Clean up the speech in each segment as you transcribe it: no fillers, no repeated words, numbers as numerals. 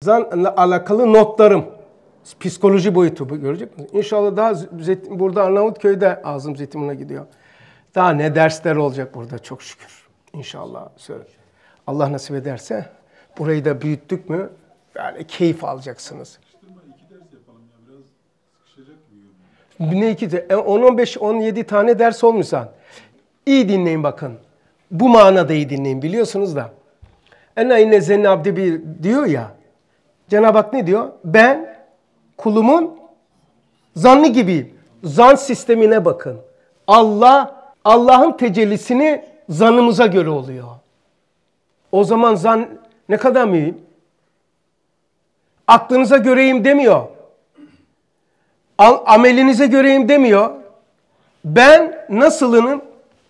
zanla alakalı notlarım. Psikoloji boyutu bu, görecek misiniz? İnşallah daha burada Arnavutköy'de ağzım Zeytinburnu'na gidiyor. Daha ne dersler olacak burada çok şükür. İnşallah. Allah nasip ederse burayı da büyüttük mü yani keyif alacaksınız. İki ders yapalım ya, biraz sıkışacak gibi görünüyor. Ne iki de 10-15-17 tane ders olmuşsa. İyi dinleyin bakın. Bu manada iyi dinleyin biliyorsunuz da. Ena inne zenne abdi bir diyor ya. Cenab-ı Hak ne diyor? Ben kulumun zannı gibiyim. Zan sistemine bakın. Allah'ın tecellisini zannımıza göre oluyor. O zaman zan ne kadar mühim? Aklınıza göreyim demiyor. Amelinize göreyim demiyor. Ben nasılının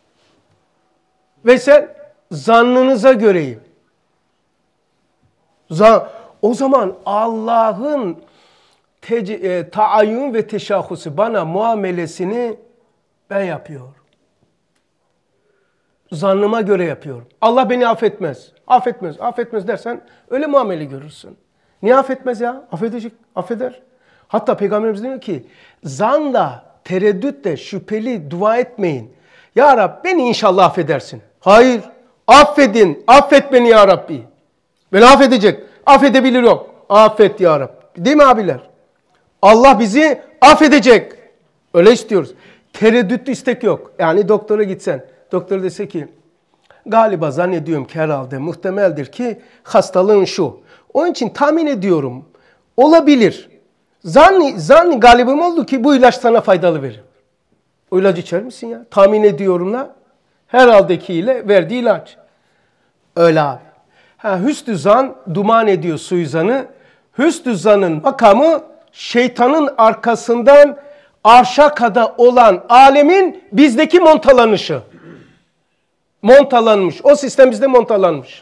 ve sen zannınıza göreyim. O zaman Allah'ın taayyün ve teşahhusu bana muamelesini ben yapıyorum. Zannıma göre yapıyorum. Allah beni affetmez. Affetmez dersen öyle muamele görürsün. Niye affetmez ya? Affedecek, affeder. Hatta Peygamberimiz diyor ki zanla, tereddütle, şüpheli dua etmeyin. Ya Rabbi beni inşallah affedersin. Hayır. Affedin. Affet beni ya Rabbi. Beni affedecek. Affedebilir yok. Affet ya Rabbi. Değil mi abiler? Allah bizi affedecek. Öyle istiyoruz. Tereddütlü istek yok. Yani doktora gitsen. Doktor dese ki galiba zannediyorum ki herhalde muhtemeldir ki hastalığın şu. Onun için tahmin ediyorum. Olabilir. Zanni galibim oldu ki bu ilaç sana faydalı verir. O ilacı içer misin ya? Tahmin ediyorumla herhaldekiyle verdiği ilaç. Öyle abi. Hüsnü zan duman ediyor suizanı. Hüsnü zanın makamı şeytanın arkasından arşa kadar olan alemin bizdeki montalanışı. Montalanmış. O sistem bizde montalanmış.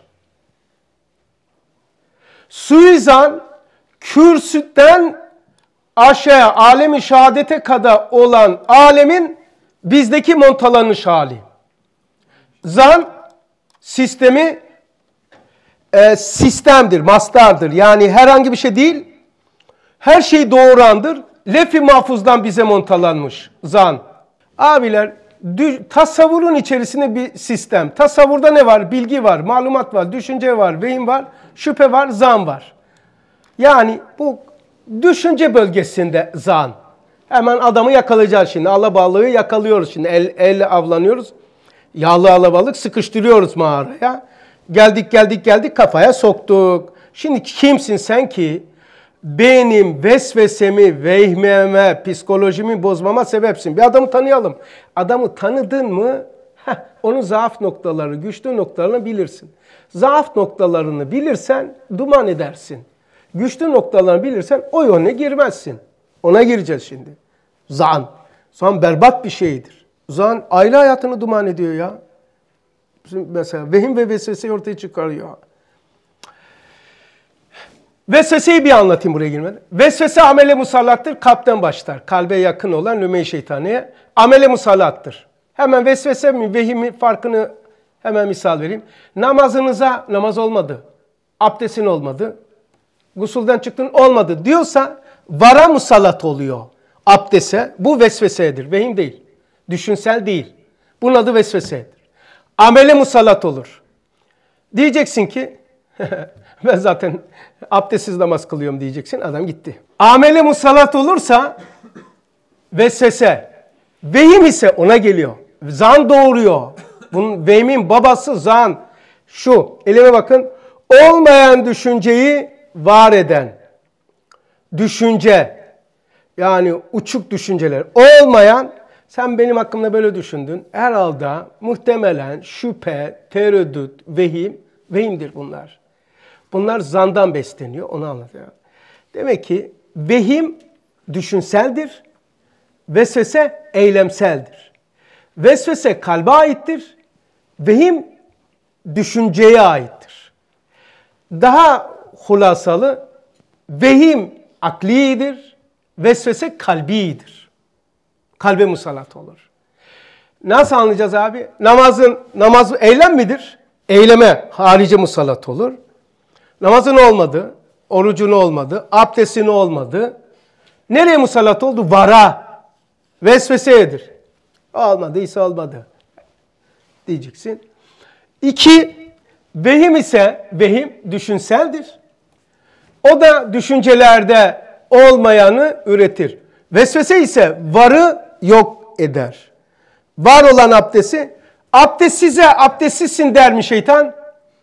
Suizan kürsüden aşağıya alemi şehadete kadar olan alemin bizdeki montalanış hali. Zan sistemi sistemdir, mastardır. Yani herhangi bir şey değil. Her şey doğurandır. Lef-i mahfuzdan bize montalanmış zan. Abiler tasavvurun içerisinde bir sistem. Tasavvurda ne var? Bilgi var, malumat var, düşünce var, vehim var, şüphe var, zan var. Yani bu düşünce bölgesinde zan. Hemen adamı yakalayacağız şimdi. Alabalığı yakalıyoruz şimdi. Elle avlanıyoruz. Yağlı alabalık sıkıştırıyoruz mağaraya. Geldik kafaya soktuk. Şimdi kimsin sen ki benim vesvesemi, vehmeme, psikolojimi bozmama sebepsin. Bir adamı tanıyalım. Adamı tanıdın mı onun zaaf noktaları, güçlü noktalarını bilirsin. Zaaf noktalarını bilirsen duman edersin. Güçlü noktalarını bilirsen o yöne girmezsin. Ona gireceğiz şimdi. Zan. Zan berbat bir şeydir. Zan aile hayatını duman ediyor ya. Mesela vehim ve vesveseyi ortaya çıkarıyor. Vesveseyi bir anlatayım buraya girmeden. Vesvese amele musallattır. Kalpten başlar. Kalbe yakın olan lüme-i şeytaniye. Amele musallattır. Hemen vesvese mi, vehim mi farkını hemen misal vereyim. Namazınıza namaz olmadı. Abdestin olmadı. Gusülden çıktın olmadı diyorsa vara musallat oluyor. Abdese bu vesvesedir. Vehim değil. Düşünsel değil. Bunun adı vesvesedir. Amele musallat olur. Diyeceksin ki ben zaten abdestsiz namaz kılıyorum diyeceksin. Adam gitti. Amele musallat olursa vesvese. Vehim ise ona geliyor. Zan doğuruyor. Bunun vehimin babası zan. Şu elime bakın. Olmayan düşünceyi var eden. Düşünce. Yani uçuk düşünceler. Olmayan sen benim hakkımda böyle düşündün. Herhalde muhtemelen şüphe, tereddüt, vehimdir bunlar. Bunlar zandan besleniyor. Onu anlatıyor. Demek ki vehim düşünseldir. Vesvese eylemseldir. Vesvese kalbe aittir. Vehim düşünceye aittir. Daha hulasalı vehim aklidir. Vesvese kalbidir. Kalbe musallat olur. Nasıl anlayacağız abi? Namaz eylem midir? Eyleme harici musallat olur. Namazın olmadı. Orucun olmadı. Abdestin olmadı. Nereye musallat oldu? Vara. Vesveseyedir. Olmadıysa olmadı diyeceksin. 2. Vehim ise, vehim düşünseldir. O da düşüncelerde olmayanı üretir. Vesvese ise varı yok eder. Var olan abdesti, abdestsize abdestsizsin der mi şeytan?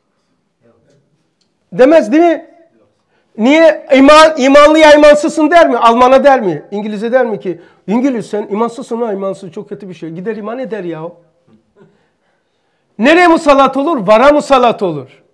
Demez değil mi? Niye? İmanlıya imansızsın der mi? Alman'a der mi? İngiliz'e der mi ki? İngiliz sen imansızsın ha, imansız çok kötü bir şey. Gider iman eder ya. Nereye musallat olur? Vara musallat olur.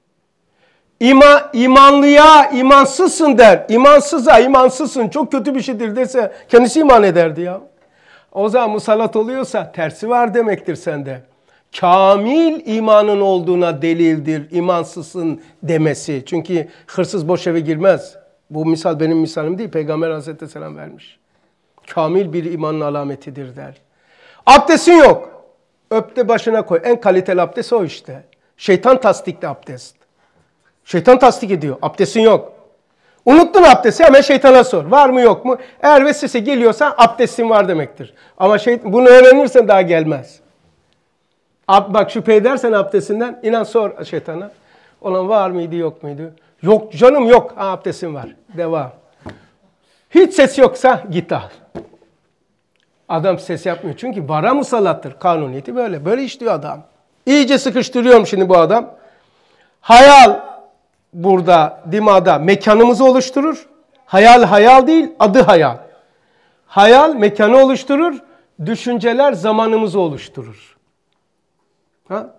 İmanlıya imansızsın der. İmansıza imansızsın çok kötü bir şeydir dese kendisi iman ederdi ya. O zaman musallat oluyorsa tersi var demektir sende. Kamil imanın olduğuna delildir imansızsın demesi. Çünkü hırsız boş eve girmez. Bu misal benim misalim değil. Peygamber Hazretleri Selam vermiş. Kamil bir imanın alametidir der. Abdestin yok. Öp de başına koy. En kaliteli abdest o işte. Şeytan tasdikli abdest. Şeytan tasdik ediyor. Abdestin yok. Unuttun abdesti hemen şeytana sor. Var mı yok mu? Eğer vesvese geliyorsa abdestin var demektir. Ama bunu öğrenirsen daha gelmez. Bak şüphe edersen abdestinden inan sor şeytana. Olan var mıydı yok muydu? Yok canım yok. Abdestin var. Devam. Hiç ses yoksa git al. Adam ses yapmıyor. Çünkü vara musallattır. Kanuniyeti böyle. Böyle işliyor adam. İyice sıkıştırıyorum şimdi bu adam. Hayal burada dimada mekanımızı oluşturur. Hayal değil, adı hayal. Hayal mekanı oluşturur. Düşünceler zamanımızı oluşturur. Ha?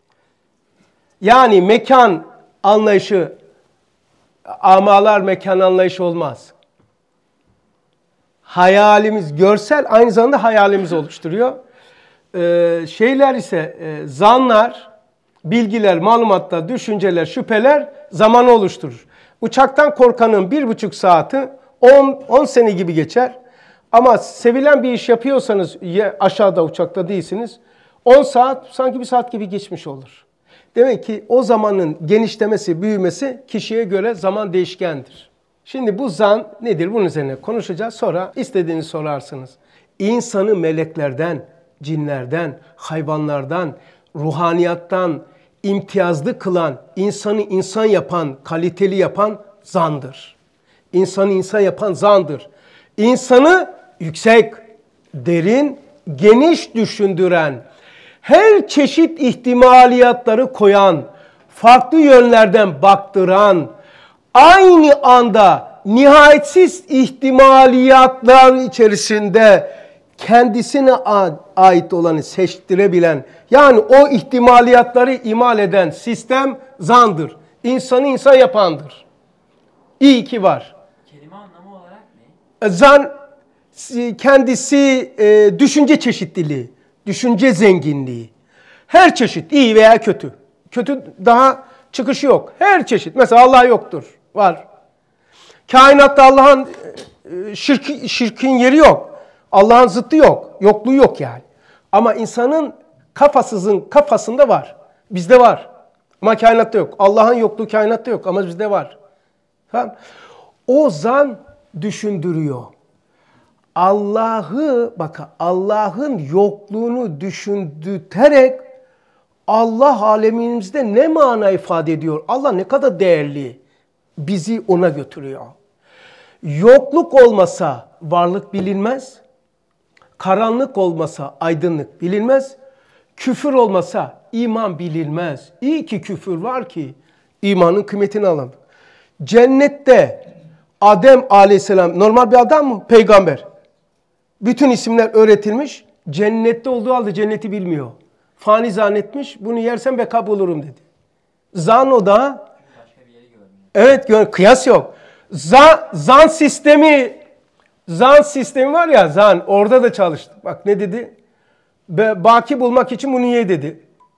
Yani mekan anlayışı, amalar mekan anlayışı olmaz. Hayalimiz, görsel aynı zamanda hayalimizi oluşturuyor. Şeyler ise zanlar, bilgiler, malumatlar, düşünceler, şüpheler zamanı oluşturur. Uçaktan korkanın 1,5 saati 10 sene gibi geçer. Ama sevilen bir iş yapıyorsanız aşağıda uçakta değilsiniz. 10 saat sanki 1 saat gibi geçmiş olur. Demek ki o zamanın genişlemesi, büyümesi kişiye göre zaman değişkendir. Şimdi bu zan nedir? Bunun üzerine konuşacağız. Sonra istediğinizi sorarsınız. İnsanı meleklerden, cinlerden, hayvanlardan, ruhaniyattan imtiyazlı kılan, insanı insan yapan, kaliteli yapan zandır. İnsanı insan yapan zandır. İnsanı yüksek, derin, geniş düşündüren, her çeşit ihtimaliyatları koyan, farklı yönlerden baktıran, aynı anda nihayetsiz ihtimaliyatlar içerisinde kendisine ait olanı seçtirebilen, yani o ihtimaliyatları imal eden sistem zandır. İnsanı insan yapandır. İyi ki var. Kelime anlamı olarak ne? Zan kendisi düşünce çeşitliliği, düşünce zenginliği. Her çeşit, iyi veya kötü. Kötü daha çıkışı yok. Her çeşit. Mesela Allah yoktur. Var. Kainatta Allah'ın şirkin yeri yok. Allah'ın zıttı yok. Yokluğu yok yani. Ama insanın kafasında var. Bizde var. Ama kainatta yok. Allah'ın yokluğu kainatta yok ama bizde var. Tamam. O zan düşündürüyor. Allah'ın yokluğunu düşündürterek Allah alemimizde ne mana ifade ediyor? Allah ne kadar değerli. Bizi ona götürüyor. Yokluk olmasa varlık bilinmez. Karanlık olmasa aydınlık bilinmez. Küfür olmasa iman bilinmez. İyi ki küfür var ki imanın kıymetini alalım. Cennette Adem aleyhisselam normal bir adam mı? Peygamber. Bütün isimler öğretilmiş. Cennette olduğu halde cenneti bilmiyor. Fani zannetmiş. Bunu yersem beka bulurum dedi. Zan o da. Evet, kıyas yok. Zan sistemi var ya, zan orada da çalıştı. Bak ne dedi? Baki bulmak için bunu ye dedi.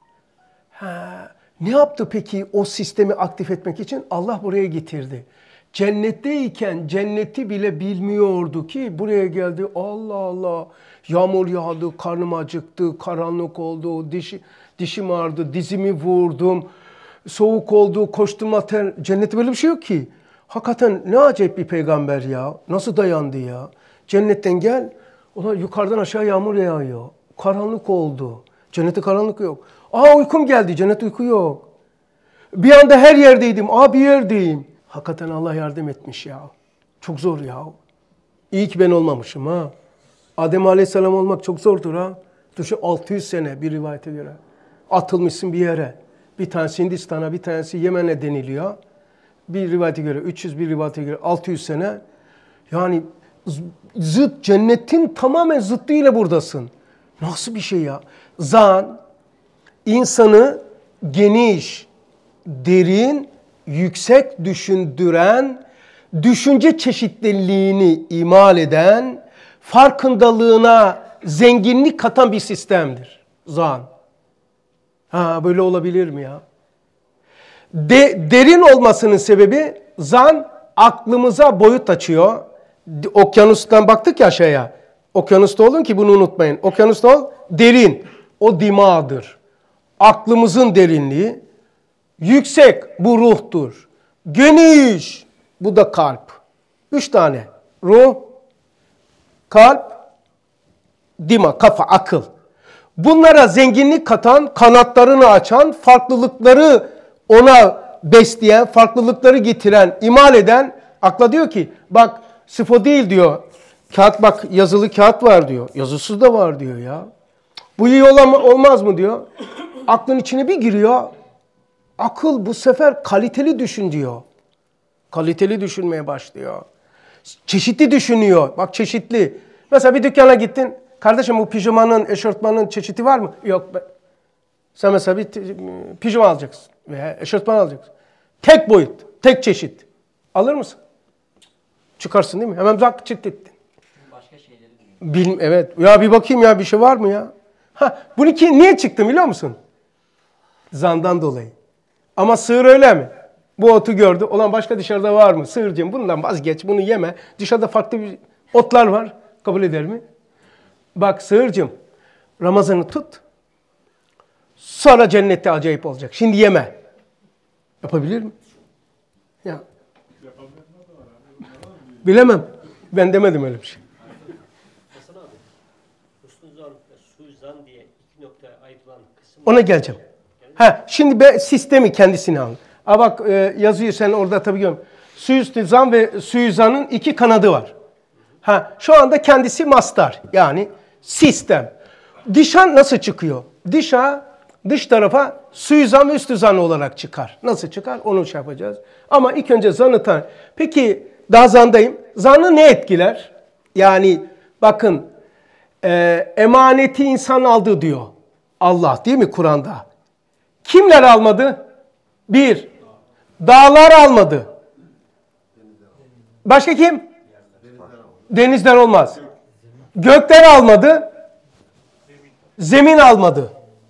Ne yaptı peki o sistemi aktif etmek için? Allah buraya getirdi. Cennetteyken cenneti bile bilmiyordu ki buraya geldi. Allah Allah, yağmur yağdı, karnım acıktı, karanlık oldu, dişim ağrıdı, dizimi vurdum, soğuk oldu, koştum. Cennette böyle bir şey yok ki. Hakikaten ne acayip bir peygamber ya. Nasıl dayandı ya. Cennetten gel. Ulan yukarıdan aşağı yağmur yağıyor. Karanlık oldu. Cennette karanlık yok. Uykum geldi. Cennet uyku yok. Bir anda her yerdeydim. Bir yerdeyim. Hakikaten Allah yardım etmiş ya. Çok zor ya. İyi ki ben olmamışım ha. Adem Aleyhisselam olmak çok zordur ha. Düşün 600 sene bir rivayete göre. Atılmışsın bir yere. Bir tanesi Hindistan'a, bir tanesi Yemen'e deniliyor. Bir rivayete göre 300, bir rivayete göre 600 sene. Yani zıt, cennetin tamamen zıttıyla buradasın. Nasıl bir şey ya? Zan, insanı geniş, derin, yüksek düşündüren, düşünce çeşitliliğini imal eden, farkındalığına zenginlik katan bir sistemdir. Zan. Böyle olabilir mi ya? Derin olmasının sebebi zan aklımıza boyut açıyor. Okyanustan baktık ya aşağıya. Okyanusta olun ki bunu unutmayın. Okyanusta ol, derin. O dimağdır. Aklımızın derinliği. Yüksek, bu ruhtur. Geniş, bu da kalp. 3 tane. Ruh, kalp, dima, kafa, akıl. Bunlara zenginlik katan, kanatlarını açan, farklılıkları ona besleyen, farklılıkları getiren, imal eden, akla diyor ki bak sıfo değil diyor. Kağıt bak yazılı kağıt var diyor. Yazısız da var diyor ya. Bu iyi olmaz mı diyor. Aklın içine bir giriyor. Akıl bu sefer kaliteli düşün diyor. Kaliteli düşünmeye başlıyor. Çeşitli düşünüyor. Bak çeşitli. Mesela bir dükkana gittin. Kardeşim bu pijamanın, eşortmanın çeşidi var mı? Yok. Sen mesela bir pijama alacaksın veya eşortman alacaksın. Tek boyut, tek çeşit. Alır mısın? Çıkarsın değil mi? Hemen zak çıt ettin. Başka şeyleri Evet. Ya bir bakayım ya bir şey var mı ya? Bunu niye çıktı biliyor musun? Zandan dolayı. Ama sığır öyle mi? Bu otu gördü. Ulan başka dışarıda var mı? Sığırcığım bundan vazgeç, bunu yeme. Dışarıda farklı bir otlar var. Kabul eder mi? Bak sığırcığım, Ramazan'ı tut. Sonra cennette acayip olacak. Şimdi yeme. Yapabilir mi? Ya. Bilemem. Ben demedim öyle bir şey. Hasan abi, husnü zan ve suizan diye iki noktaya ayrılan kısım... Ona geleceğim. Şimdi ben sistemi kendisini al. Bak yazıyor sen orada tabii görüyorum. Suizan ve suizanın 2 kanadı var. Şu anda kendisi mastar yani sistem. Dışa nasıl çıkıyor? Dış tarafa suizan ve üstüzan olarak çıkar. Nasıl çıkar? Onu yapacağız. Ama ilk önce zanı tanı. Peki daha zandayım. Zanı ne etkiler? Yani bakın emaneti insan aldı diyor. Allah değil mi Kur'an'da? Kimler almadı? 1. Dağlar almadı. Başka kim? Denizler olmaz. Gökler almadı. Zemin almadı.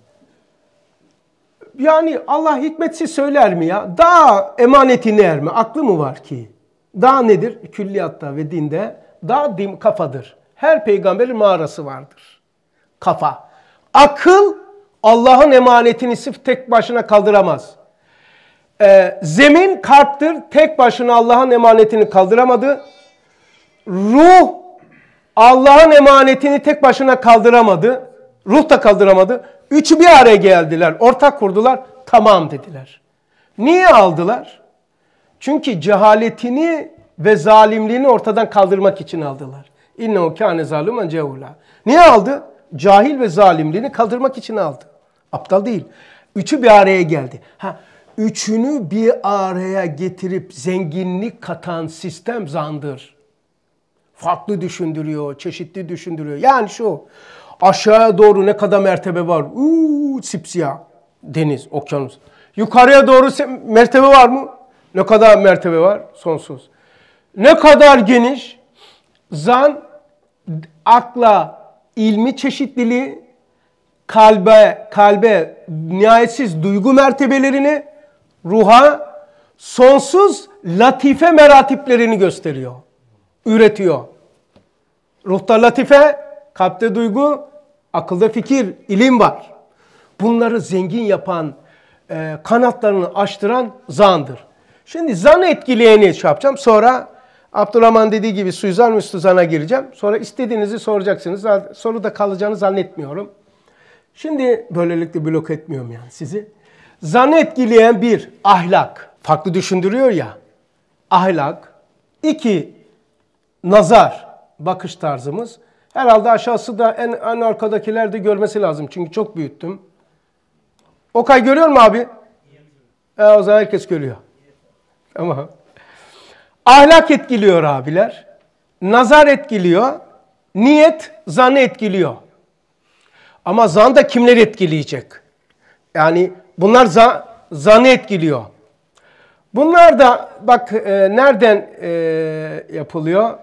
Yani Allah hikmetsiz söyler mi ya? Dağ emanetini er mi? Aklı mı var ki? Dağ nedir? Külliyatta ve dinde dağ kafadır. Her peygamberin mağarası vardır. Kafa. Akıl Allah'ın emanetini sırf tek başına kaldıramaz. Zemin kalptir. Tek başına Allah'ın emanetini kaldıramadı. Ruh Allah'ın emanetini tek başına kaldıramadı. Ruh da kaldıramadı. Üçü bir araya geldiler. Ortak kurdular. Tamam dediler. Niye aldılar? Çünkü cehaletini ve zalimliğini ortadan kaldırmak için aldılar. İnnehu kâne zâlumen cehûlâ. Niye aldı? Cahil ve zalimliğini kaldırmak için aldı. Aptal değil. Üçü bir araya geldi. Üçünü bir araya getirip zenginlik katan sistem zandır. Farklı düşündürüyor, çeşitli düşündürüyor. Yani şu, aşağıya doğru ne kadar mertebe var? Sipsiyah, deniz, okyanus. Yukarıya doğru mertebe var mı? Ne kadar mertebe var? Sonsuz. Ne kadar geniş? Zan, akla, ilmi çeşitliliği, kalbe nihayetsiz duygu mertebelerini, ruha sonsuz latife meratiplerini gösteriyor. Üretiyor. Ruhta latife, kalpte duygu, akılda fikir, ilim var. Bunları zengin yapan, kanatlarını açtıran zandır. Şimdi zanı etkileyeni şey yapacağım. Sonra Abdurrahman dediği gibi suizan müstüzana gireceğim. Sonra istediğinizi soracaksınız. Soruda kalacağını zannetmiyorum. Şimdi böylelikle blok etmiyorum yani sizi. Zanı etkileyen bir, ahlak. Farklı düşündürüyor ya. Ahlak. 2, nazar. Bakış tarzımız. Herhalde aşağısı da en arkadakiler de görmesi lazım. Çünkü çok büyüttüm. Okay görüyor mu abi? O zaman herkes görüyor. Ama ahlak etkiliyor abiler. Nazar etkiliyor. Niyet zanı etkiliyor. Ama zan da kimleri etkileyecek? Yani bunlar zanı etkiliyor. Bunlar da bak nereden yapılıyor?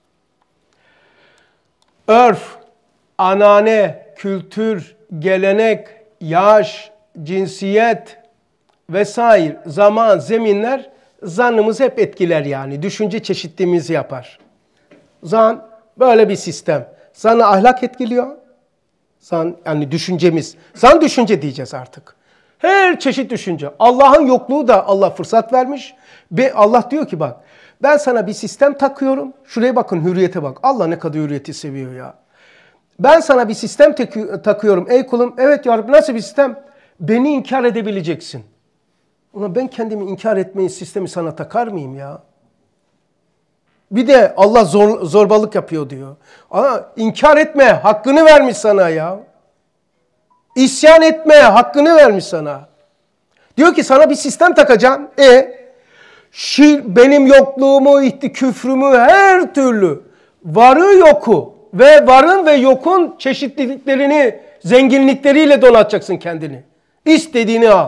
Örf, anane, kültür, gelenek, yaş, cinsiyet vesaire, zaman, zeminler zannımızı hep etkiler yani. Düşünce çeşitliliğimizi yapar. Zan böyle bir sistem. Zanı ahlak etkiliyor. Zan yani düşüncemiz. Zan düşünce diyeceğiz artık. Her çeşit düşünce. Allah'ın yokluğu da Allah fırsat vermiş. Ve Allah diyor ki bak ben sana bir sistem takıyorum. Şuraya bakın hürriyete bak. Allah ne kadar hürriyeti seviyor ya. Ben sana bir sistem takıyorum ey kulum. Evet ya Rabbi nasıl bir sistem? Beni inkar edebileceksin. Ulan ben kendimi inkar etmeyin sistemi sana takar mıyım ya? Bir de Allah zorbalık yapıyor diyor. Ama inkar etme hakkını vermiş sana ya. İsyan etme hakkını vermiş sana. Diyor ki sana bir sistem takacağım. Benim yokluğumu, küfrümü her türlü varı yoku ve varın ve yokun çeşitliliklerini, zenginlikleriyle donatacaksın kendini. İstediğini al.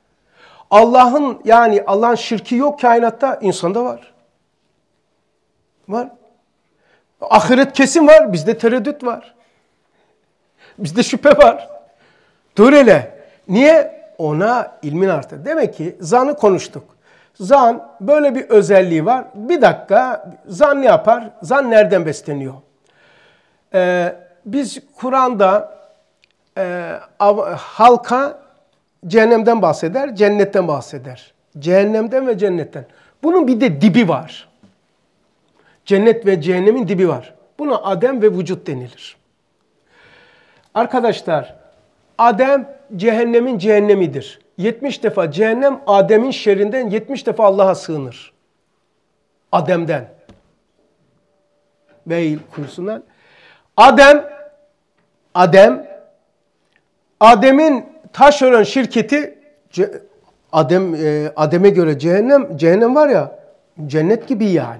Allah'ın şirki yok kainatta, insanda var. Var. Ahiret kesin var, bizde tereddüt var. Bizde şüphe var. Dur hele. Niye? Ona ilmin artı. Demek ki zanı konuştuk. Zan böyle bir özelliği var. Bir dakika zan ne yapar? Zan nereden besleniyor? Biz Kur'an'da halka cehennemden bahseder, cennetten bahseder. Cehennemden ve cennetten. Bunun bir de dibi var. Cennet ve cehennemin dibi var. Buna Adem ve vücut denilir. Arkadaşlar, Adem cehennemin cehennemidir. 70 defa cehennem Adem'in şerrinden 70 defa Allah'a sığınır. Adem'den. Veil kuyusundan. Adem'in taşeron şirketi Adem'e göre cehennem var ya cennet gibi yani.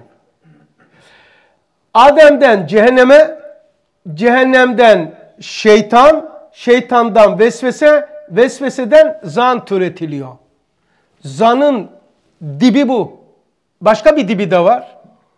Adem'den cehenneme, cehennemden şeytandan vesvese, vesveseden zan türetiliyor. Zanın dibi bu. Başka bir dibi de var.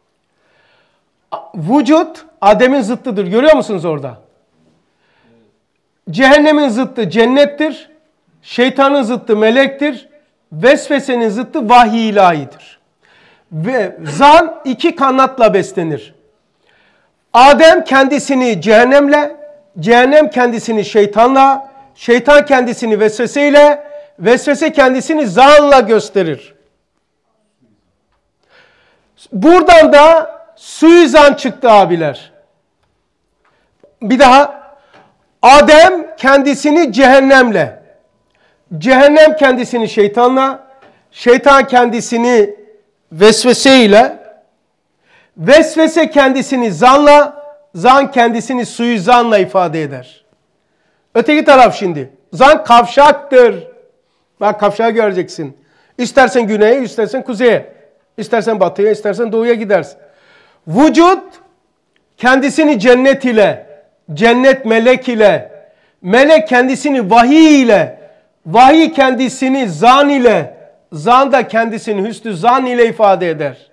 Vücut Adem'in zıttıdır. Görüyor musunuz orada? Cehennemin zıttı cennettir. Şeytanın zıttı melektir. Vesvesenin zıttı vahiy ilahidir. Ve zan 2 kanatla beslenir. Adem kendisini cehennemle, cehennem kendisini şeytanla, şeytan kendisini vesveseyle, vesvese kendisini zanla gösterir. Buradan da suizan çıktı abiler. Bir daha. Adem kendisini cehennemle, cehennem kendisini şeytanla, şeytan kendisini vesveseyle, vesvese kendisini zanla, zan kendisini suizanla ifade eder. Öteki taraf şimdi. Zan kavşaktır. Bak kavşağı göreceksin. İstersen güneye, istersen kuzeye. İstersen batıya, istersen doğuya gidersin. Vücut kendisini cennet ile, cennet melek ile, melek kendisini vahiy ile, vahiy kendisini zan ile, zan da kendisini hüsnü zan ile ifade eder.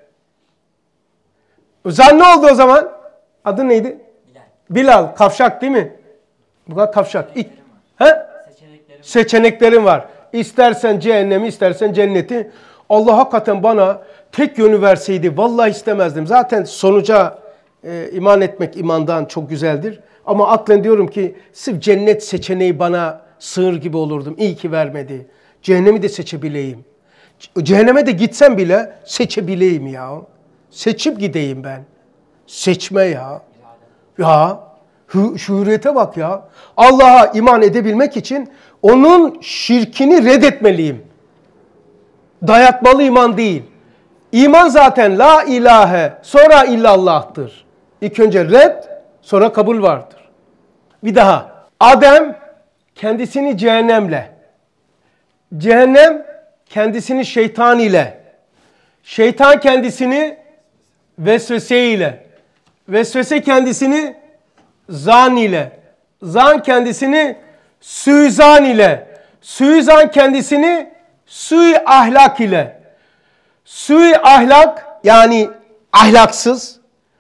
Zan ne oldu o zaman? Adı neydi? Bilal. Kavşak değil mi? Bu kadar kavşak. Seçeneklerin var. İstersen cehennemi, istersen cenneti. Allah hakikaten bana tek yönü verseydi vallahi istemezdim. Zaten sonuca iman etmek imandan çok güzeldir. Ama aklen diyorum ki sırf cennet seçeneği bana sığır gibi olurdum. İyi ki vermedi. Cehennemi de seçebileyim. Cehenneme de gitsem bile seçebileyim ya. Seçip gideyim ben. Seçme ya. Ya şu hürriyete bak ya. Allah'a iman edebilmek için onun şirkini reddetmeliyim. Dayatmalı iman değil. İman zaten la ilahe sonra illallah'tır. İlk önce red sonra kabul vardır. Bir daha. Adem kendisini cehennemle. Cehennem kendisini şeytan ile. Şeytan kendisini vesvese ile. Vesvese kendisini zan ile. Zan kendisini suizan ile. Suizan kendisini sui ahlak ile. Sui ahlak yani ahlaksız.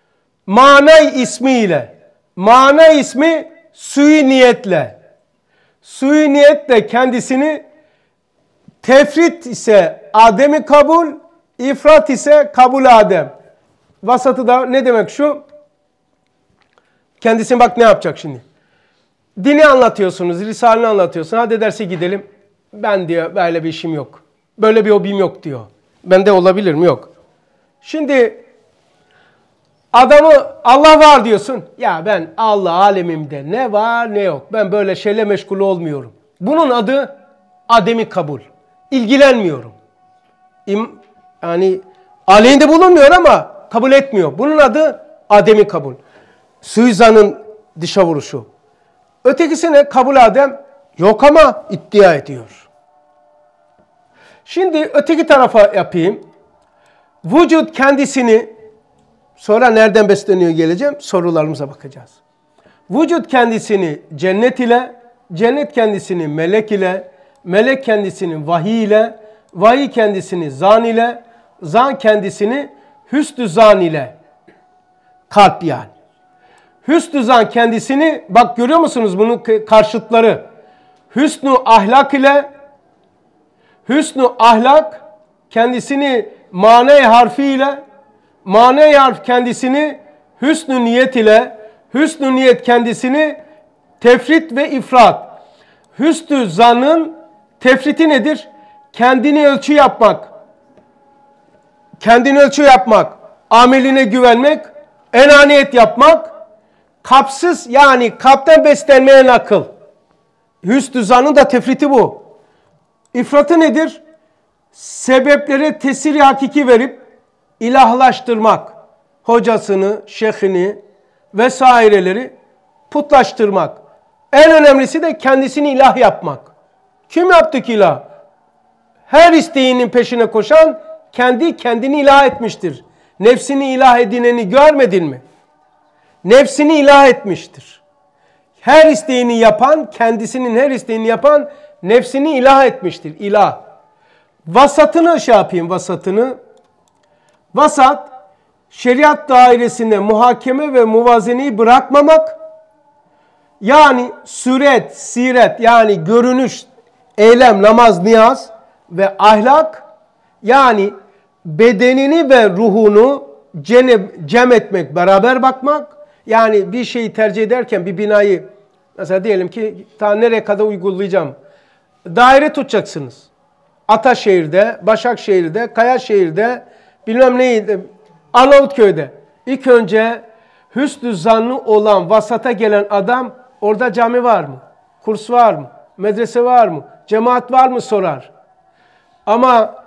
Manay ismiyle. Mana ismi sui niyetle. Sui niyetle kendisini tefrit ise Adem'i kabul, ifrat ise kabul Adem. Vasatı da ne demek şu? Kendisine bak ne yapacak şimdi. Dini anlatıyorsunuz, Risale'ni anlatıyorsun. Hadi derse gidelim. Ben diyor böyle bir işim yok. Böyle bir hobim yok diyor. Bende olabilir mi? Yok. Şimdi adamı Allah var diyorsun. Ya ben Allah alemimde ne var ne yok. Ben böyle şeyle meşgul olmuyorum. Bunun adı Adem'i kabul. İlgilenmiyorum. Yani aleyhinde bulunmuyor ama kabul etmiyor. Bunun adı Adem'i kabul. Suizan'ın dışa vuruşu. Ötekisine kabul Adem yok ama iddia ediyor. Şimdi öteki tarafa yapayım. Vücut kendisini, sonra nereden besleniyor geleceğim, sorularımıza bakacağız. Vücut kendisini cennet ile, cennet kendisini melek ile, melek kendisini vahiy ile, vahiy kendisini zan ile, zan kendisini hüsnü zan ile. Kalp yani. Hüsnü zan kendisini, bak görüyor musunuz bunun karşıtları? Hüsnü ahlak ile, hüsnü ahlak kendisini mane harfiyle, mane harf kendisini hüsnü niyet ile, hüsnü niyet kendisini tefrit ve ifrat. Hüsnü zannın tefriti nedir? Kendini ölçü yapmak. Kendini ölçü yapmak. Ameline güvenmek. Enaniyet yapmak. Kapsız yani kalpten beslenmeyen akıl. Hüsnü zannın da tefriti bu. İfratı nedir? Sebeplere tesiri hakiki verip ilahlaştırmak. Hocasını, şeyhini vesaireleri putlaştırmak. En önemlisi de kendisini ilah yapmak. Kim yaptı ki ilah? Her isteğinin peşine koşan kendini ilah etmiştir. Nefsini ilah edineni görmedin mi? Nefsini ilah etmiştir. Her isteğini yapan, kendisinin her isteğini yapan nefsini ilah etmiştir. İlah. Vasatını yapayım, vasatını. Vasat, şeriat dairesinde muhakeme ve muvazeneyi bırakmamak, yani süret, siret, yani görünüş, eylem, namaz, niyaz ve ahlak, yani bedenini ve ruhunu cem etmek, beraber bakmak, yani bir şeyi tercih ederken bir binayı, mesela diyelim ki ta nereye kadar uygulayacağım, daire tutacaksınız. Ataşehir'de, Başakşehir'de, Kayaşehir'de, bilmem neydi, Arnavutköy'de. İlk önce hüsnü zannı olan vasata gelen adam orada cami var mı? Kurs var mı? Medrese var mı? Cemaat var mı sorar. Ama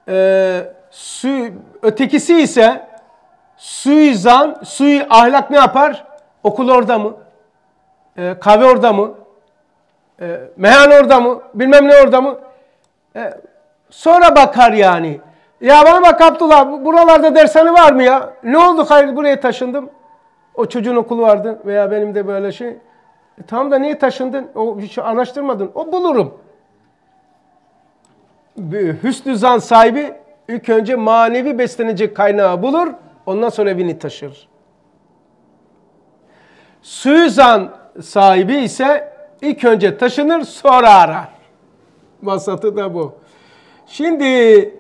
ötekisi ise suizan, sui ahlak ne yapar? Okul orada mı? Kahve orada mı? Meyhane orada mı? Bilmem ne orada mı? Sonra bakar yani. Ya bana bak Abdullah, buralarda dershane var mı ya? Ne oldu hayır buraya taşındım? O çocuğun okulu vardı veya benim de böyle şey. Tamam da niye taşındın? O hiç araştırmadın. O bulurum. Hüsnü zan sahibi ilk önce manevi beslenecek kaynağı bulur. Ondan sonra evini taşır. Suizan sahibi ise ilk önce taşınır sonra arar. Vasatı da bu. Şimdi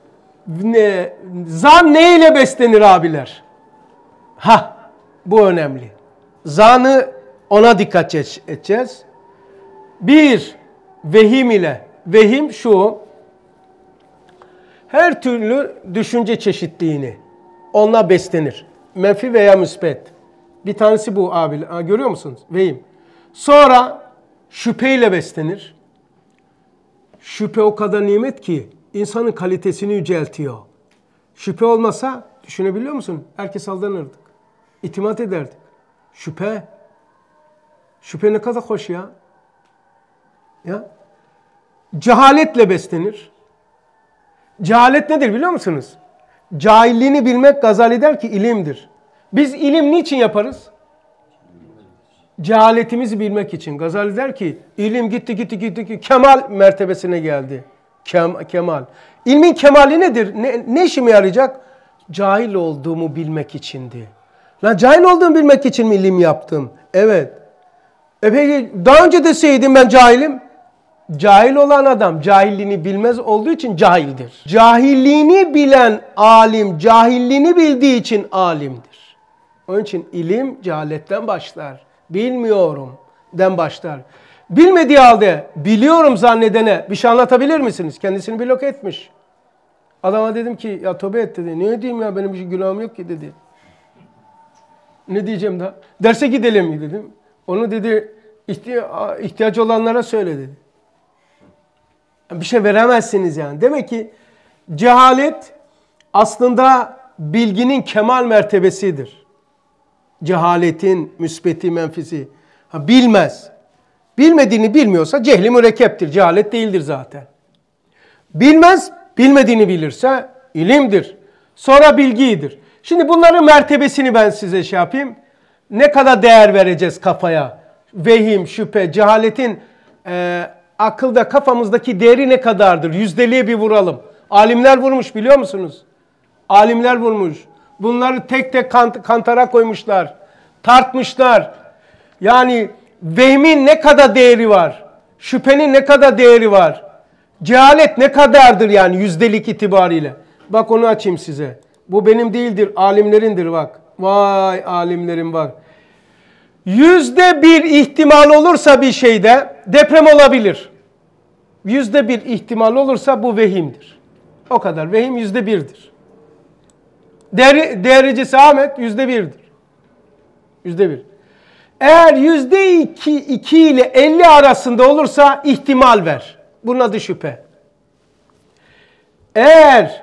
zan ne ile beslenir abiler? Bu önemli. Zanı ona dikkat edeceğiz. Bir, vehim ile. Vehim şu. her türlü düşünce çeşitliğini onunla beslenir. Menfi veya müspet. Bir tanesi bu abi. Görüyor musunuz? Vehim. Sonra şüpheyle beslenir. Şüphe o kadar nimet ki insanın kalitesini yüceltiyor. Şüphe olmasa düşünebiliyor musun? Herkes aldanırdık. İtimat ederdik. Şüphe. Şüphe ne kadar hoş ya. Ya. Cehaletle beslenir. Cehalet nedir biliyor musunuz? Cahilliğini bilmek Gazali der ki ilimdir. Biz ilim niçin yaparız? Cehaletimizi bilmek için. Gazali der ki ilim gitti kemal mertebesine geldi. Kemal. İlmin kemali nedir? Ne işime yarayacak? Cahil olduğumu bilmek içindi. Lan cahil olduğumu bilmek için mi ilim yaptım? Evet. Peki daha önce deseydim ben cahilim. Cahil olan adam cahilliğini bilmez olduğu için cahildir. Cahilliğini bilen alim, cahilliğini bildiği için alimdir. Onun için ilim cehaletten başlar. Bilmiyorum den başlar. Bilmediği halde biliyorum zannedene bir şey anlatabilir misiniz? Kendisini blok etmiş. Adama dedim ki ya tövbe et dedi. Ne diyeyim ya benim bir şey günahım yok ki dedi. Ne diyeceğim daha? Derse gidelim mi dedim. Onu dedi ihtiyacı olanlara söyle dedi. Bir şey veremezsiniz yani. Demek ki cehalet aslında bilginin kemal mertebesidir. Cehaletin müsbeti, menfisi. Bilmez. Bilmediğini bilmiyorsa cehli mürekkeptir. Cehalet değildir zaten. Bilmez, bilmediğini bilirse ilimdir. Sonra bilgidir. Şimdi bunların mertebesini ben size şey yapayım. Ne kadar değer vereceğiz kafaya? Vehim, şüphe, cehaletin akılda kafamızdaki değeri ne kadardır? Yüzdeliğe bir vuralım. Alimler vurmuş biliyor musunuz? Alimler vurmuş. Bunları tek tek kantara koymuşlar. Tartmışlar. Yani vehmin ne kadar değeri var? Şüphenin ne kadar değeri var? Cehalet ne kadardır yani yüzdelik itibariyle? Bak onu açayım size. Bu benim değildir, alimlerindir bak. Vay alimlerim bak. %1 ihtimal olursa bir şeyde deprem olabilir. %1 ihtimal olursa bu vehimdir. O kadar. Vehim %1'dir. Derecesi Ahmet %1'dir. %1. Eğer %2 ile 50 arasında olursa ihtimal ver. Bunun adı şüphe. Eğer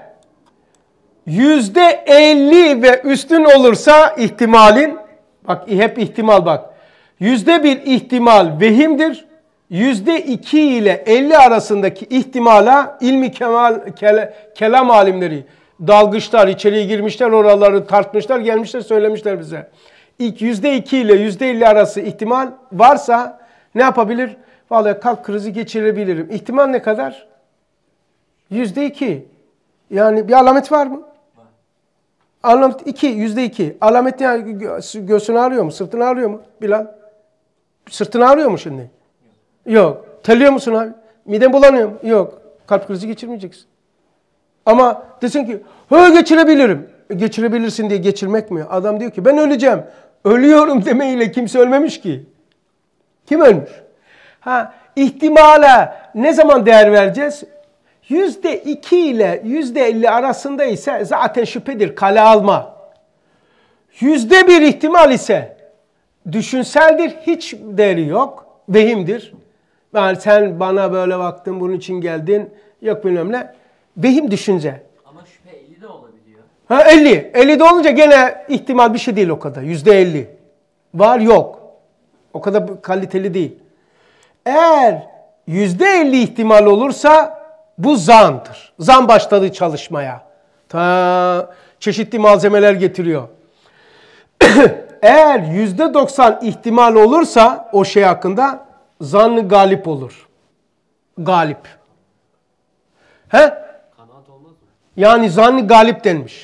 %50 ve üstün olursa ihtimalin, bak hep ihtimal bak. %1 ihtimal vehimdir. %2 ile 50 arasındaki ihtimala ilmi kelam alimleri dalgıçlar, içeriye girmişler, oraları tartmışlar, gelmişler, söylemişler bize. İlk %2 ile %50 arası ihtimal varsa ne yapabilir? Vallahi kalp krizi geçirebilirim. İhtimal ne kadar? %2. Yani bir alamet var mı? Alamet 2, %2. Alamet yani göğsünü ağrıyor mu? Sırtını ağrıyor mu Bilal? Sırtını ağrıyor mu şimdi? Yok. Terliyor musun abi? Miden bulanıyor mu? Yok. Kalp krizi geçirmeyeceksin. Ama desin ki geçirebilirim. Geçirebilirsin diye geçirmek mi? Adam diyor ki ben öleceğim. Ölüyorum demeyle kimse ölmemiş ki. Kim ölmüş? İhtimale ne zaman değer vereceğiz? %2 ile %50 arasında ise zaten şüphedir. Kale alma. %1 ihtimal ise düşünseldir. Hiç değeri yok. Vehimdir. Yani sen bana böyle baktın, bunun için geldin. Yok bilmem ne. Vehim düşünce. Ama şüphe 50 de olabiliyor. 50. 50 de olunca gene ihtimal bir şey değil o kadar. %50. Var yok. O kadar kaliteli değil. Eğer %50 ihtimal olursa bu zandır. Zan başladı çalışmaya. Çeşitli malzemeler getiriyor. Eğer %90 ihtimal olursa o şey hakkında zan-ı galip olur. Galip. Kanaat olmaz mı? Yani zan-ı galip denmiş.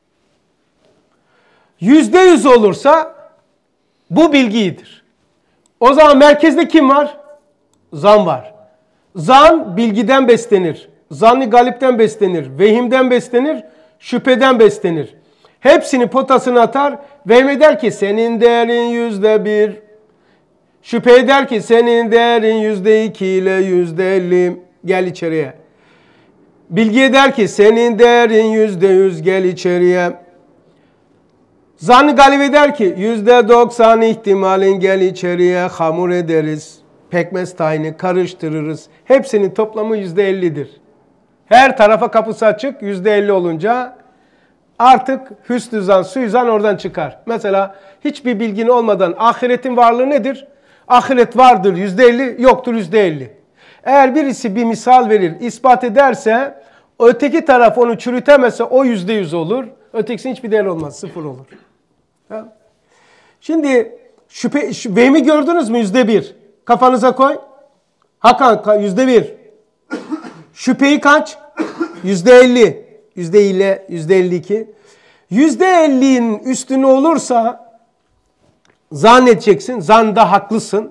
%100 olursa bu bilgidir. O zaman merkezde kim var? Zan var. Zan bilgiden beslenir. Zan-ı galipten beslenir. Vehimden beslenir. Şüpheden beslenir. Hepsini potasına atar. Vehim eder ki senin değerin %1. Şüphe eder ki senin değerin %2 ile %50. Gel içeriye. Bilgiye der ki senin değerin %100 gel içeriye. Zan-ı galibe der ki %90 ihtimalin gel içeriye, hamur ederiz. Pekmez tayini karıştırırız. Hepsinin toplamı %50'dir. Her tarafa kapısı açık %50 olunca artık hüsnü zan, suizan oradan çıkar. Mesela hiçbir bilgin olmadan ahiretin varlığı nedir? Ahiret vardır %50, yoktur %50. Eğer birisi bir misal verir, ispat ederse, öteki taraf onu çürütemezse o %100 olur. Ötekisinin hiçbir değer olmaz, sıfır olur. Tamam. Şimdi vehmi gördünüz mü? %1. Kafanıza koy. Hakan %1. Şüpheyi kaç? %50. %52. %50'nin üstünü olursa zannedeceksin. Zanda haklısın.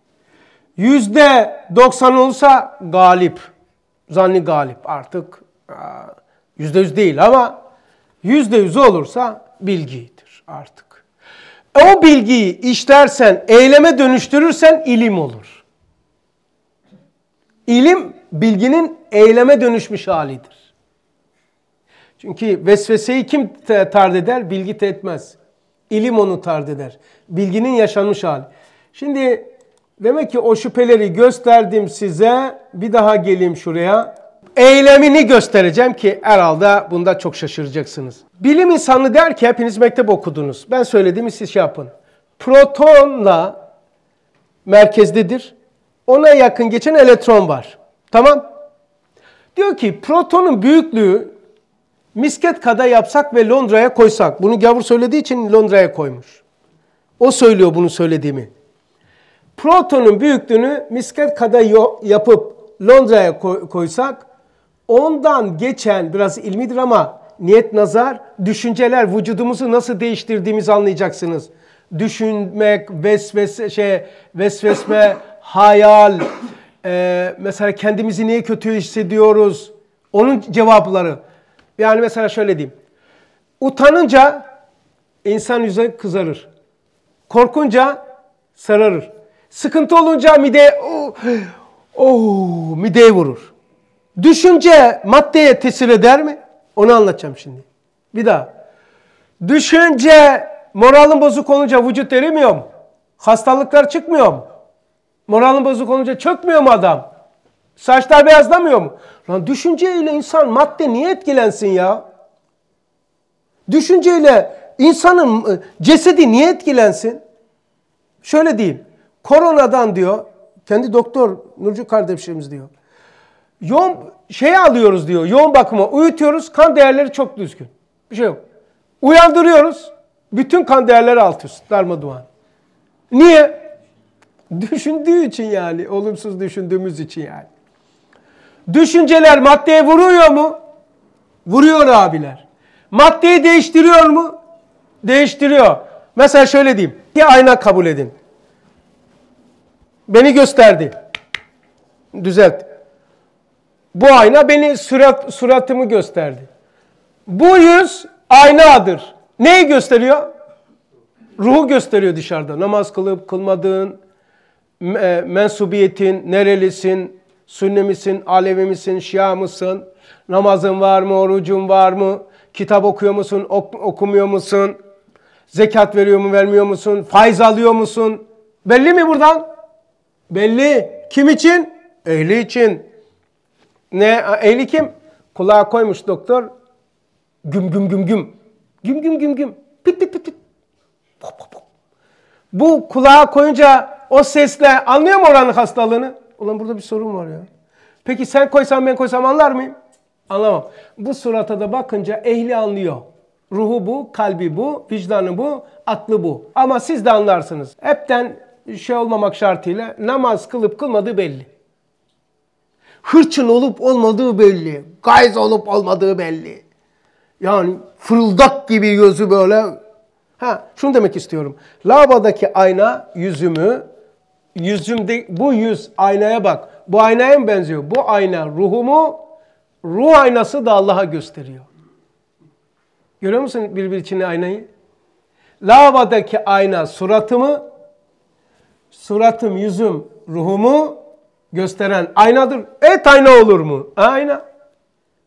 %90 olursa galip. Zanni galip. Artık %100 değil ama %100 olursa bilgidir artık. O bilgiyi işlersen, eyleme dönüştürürsen ilim olur. İlim, bilginin eyleme dönüşmüş halidir. Çünkü vesveseyi kim tard eder? Bilgi etmez. İlim onu tard eder. Bilginin yaşanmış hali. Şimdi demek ki o şüpheleri gösterdim size. Bir daha geleyim şuraya. Eylemini göstereceğim ki herhalde bunda çok şaşıracaksınız. Bilim insanı der ki hepiniz mektep okudunuz. Ben söylediğimi siz şey yapın. Protonla merkezdedir. Ona yakın geçen elektron var. Tamam. Diyor ki protonun büyüklüğü misket kadar yapsak ve Londra'ya koysak. Bunu gavur söylediği için Londra'ya koymuş. O söylüyor bunu söylediğimi. Protonun büyüklüğünü misket kadar yapıp Londra'ya koysak, ondan geçen biraz ilmidir ama niyet nazar, düşünceler vücudumuzu nasıl değiştirdiğimizi anlayacaksınız. Düşünmek, vesvesme, hayal, mesela kendimizi niye kötü hissediyoruz, onun cevapları. Yani mesela şöyle diyeyim. Utanınca insan yüzü kızarır. Korkunca sararır. Sıkıntı olunca mideye vurur. Düşünce maddeye tesir eder mi? Onu anlatacağım şimdi. Bir daha. Düşünce moralin bozuk olunca vücut erimiyor mu? Hastalıklar çıkmıyor mu? Moralin bozuk olunca çökmüyor mu adam? Saçlar beyazlamıyor mu? Lan düşünceyle insan madde niye etkilensin ya? Düşünceyle insanın cesedi niye etkilensin? Şöyle diyeyim. Koronadan diyor, kendi doktor Nurcu kardeşimiz diyor. Yoğun alıyoruz diyor, yoğun bakıma uyutuyoruz, kan değerleri çok düzgün. Bir şey yok. Uyandırıyoruz, bütün kan değerleri alt üst, darmadağın. Niye? Düşündüğü için yani, olumsuz düşündüğümüz için yani. Düşünceler maddeye vuruyor mu? Vuruyor abiler. Maddeyi değiştiriyor mu? Değiştiriyor. Mesela şöyle diyeyim, bir ayna kabul edin. Beni gösterdi. Düzelt. Bu ayna beni suratımı gösterdi. Bu yüz aynadır. Neyi gösteriyor? Ruhu gösteriyor dışarıda. Namaz kılıp kılmadığın, mensubiyetin, nerelisin, Sünni misin, Alevi misin, Şia mısın, namazın var mı, orucun var mı, kitap okuyor musun, okumuyor musun, zekat veriyor mu, vermiyor musun, faiz alıyor musun? Belli mi buradan? Belli. Kim için? Ehli için. Ne? Ehli kim? Kulağa koymuş doktor. Güm güm güm güm. Güm güm güm güm. Pit pit pit pit. Pop pop pop. Bu kulağa koyunca o sesle anlıyor mu oranın hastalığını? Ulan burada bir sorun var ya. Peki sen koysan ben koysam anlar mıyım? Anlamam. Bu surata da bakınca ehli anlıyor. Ruhu bu, kalbi bu, vicdanı bu, aklı bu. Ama siz de anlarsınız. Hepten şey olmamak şartıyla namaz kılıp kılmadığı belli. Hırçın olup olmadığı belli. Gayz olup olmadığı belli. Yani fırıldak gibi gözü böyle. Şunu demek istiyorum. Lavabodaki ayna yüzümde bu yüz aynaya bak. Bu aynaya mı benziyor? Bu ayna ruhumu, ruh aynası da Allah'a gösteriyor. Görüyor musun birbiri içinde aynayı? Lavabodaki ayna suratımı, suratım, yüzüm, ruhumu gösteren aynadır. Ayna olur mu? Ayna.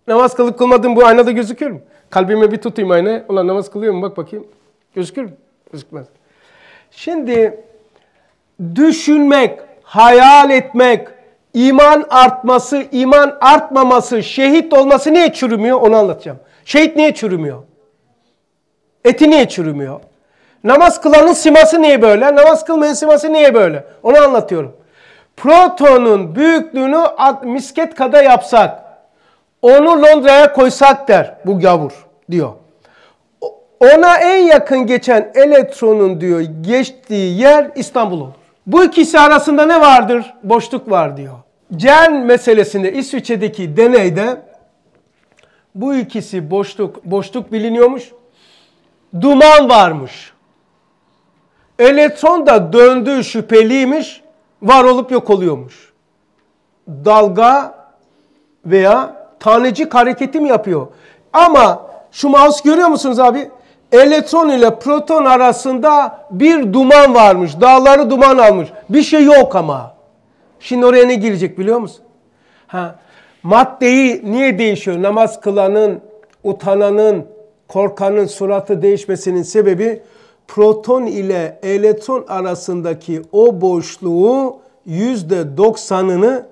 Namaz kılıp kılmadığım bu aynada gözüküyor mu? Kalbime bir tutayım aynayı. Ulan namaz kılıyor mu? Bak bakayım. Gözükür mü? Gözükmez. Şimdi düşünmek, hayal etmek, iman artması, iman artmaması, şehit olması niye çürümüyor? Onu anlatacağım. Şehit niye çürümüyor? Eti niye çürümüyor? Namaz kılanın siması niye böyle? Namaz kılmayan siması niye böyle? Onu anlatıyorum. Protonun büyüklüğünü misket kadar yapsak, onu Londra'ya koysak der bu gavur diyor. Ona en yakın geçen elektronun diyor geçtiği yer İstanbul olur. Bu ikisi arasında ne vardır? Boşluk var diyor. CERN meselesinde İsviçre'deki deneyde bu ikisi boşluk biliniyormuş. Duman varmış. Elektron da döndüğü şüpheliymiş. Var olup yok oluyormuş. Dalga veya tanecik hareketi mi yapıyor? Ama şu mouse görüyor musunuz abi? Elektron ile proton arasında bir duman varmış. Dağları duman almış. Bir şey yok ama. Şimdi oraya ne girecek biliyor musun? Maddeyi niye değişiyor? Namaz kılanın, utananın, korkanın suratı değişmesinin sebebi proton ile elektron arasındaki o boşluğu %90'ını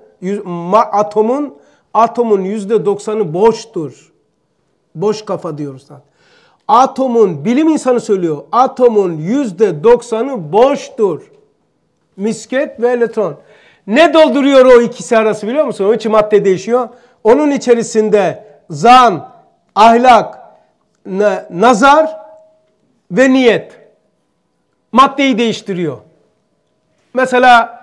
atomun %90'ı boştur. Boş kafa diyoruz zaten. Atomun, bilim insanı söylüyor, atomun %90'ı boştur. Misket ve elektron. Ne dolduruyor o ikisi arası biliyor musun? Onun için madde değişiyor. Onun içerisinde zan, ahlak, nazar ve niyet. Maddeyi değiştiriyor. Mesela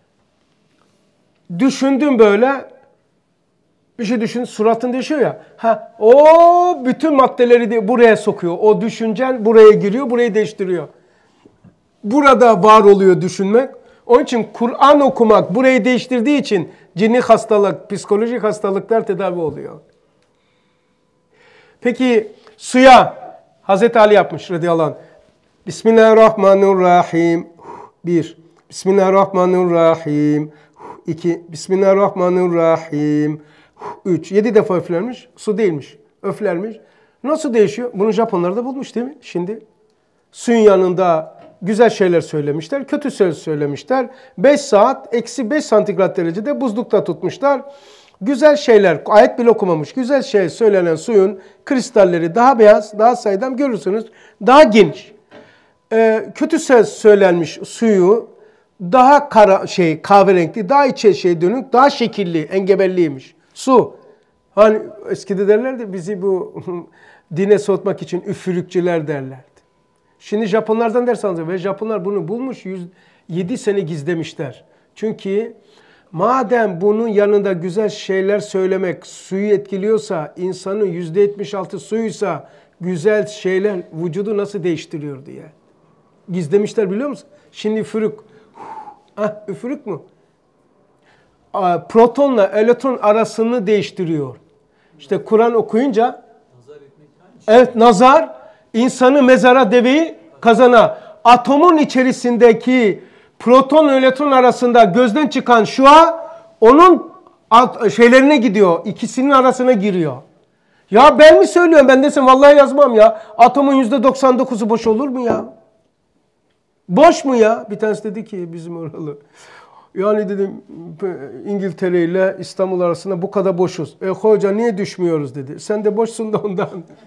düşündüm böyle, bir şey düşün, suratın değişiyor ya. O bütün maddeleri de buraya sokuyor. O düşüncen buraya giriyor, burayı değiştiriyor. Burada var oluyor düşünmek. Onun için Kur'an okumak burayı değiştirdiği için cinni hastalık, psikolojik hastalıklar tedavi oluyor. Peki suya Hazreti Ali yapmış radıyallahu anh. Bismillahirrahmanirrahim. 1. Bismillahirrahmanirrahim. 2. Bismillahirrahmanirrahim. 3. 7 defa öflermiş. Su değilmiş. Öflermiş. Nasıl değişiyor? Bunu Japonlar da bulmuş değil mi? Şimdi suyun yanında güzel şeyler söylemişler. Kötü söz söylemişler. 5 saat eksi 5 santigrat derecede buzlukta tutmuşlar. Güzel şeyler, ayet bile okumamış. Güzel şey söylenen suyun kristalleri daha beyaz, daha saydam görürsünüz. Daha geniş. Kötü söz söylenmiş suyu daha kahverengi, daha içe dönük, daha şekilli, engebelliymiş. Su. Hani eskide derlerdi bizi bu dine soğutmak için üfürükçüler derlerdi. Şimdi Japonlardan ders alacağız ve Japonlar bunu bulmuş 7 sene gizlemişler. Çünkü madem bunun yanında güzel şeyler söylemek suyu etkiliyorsa, insanın %76 suysa güzel şeyler vücudu nasıl değiştiriyor diye. Gizlemişler biliyor musun? Şimdi üfürük. Üfürük mü? Protonla elektron arasını değiştiriyor. İşte Kur'an okuyunca evet nazar insanı mezara deveyi kazana. Atomun içerisindeki proton ve elektron arasında gözden çıkan şua onun şeylerine gidiyor. İkisinin arasına giriyor. Ya ben mi söylüyorum? Ben desem vallahi yazmam ya. Atomun %99'u boş olur mu ya? Boş mu ya? Bir tanesi dedi ki bizim oralı. Yani dedim İngiltere ile İstanbul arasında bu kadar boşuz. Hoca niye düşmüyoruz dedi. Sen de boşsun da ondan.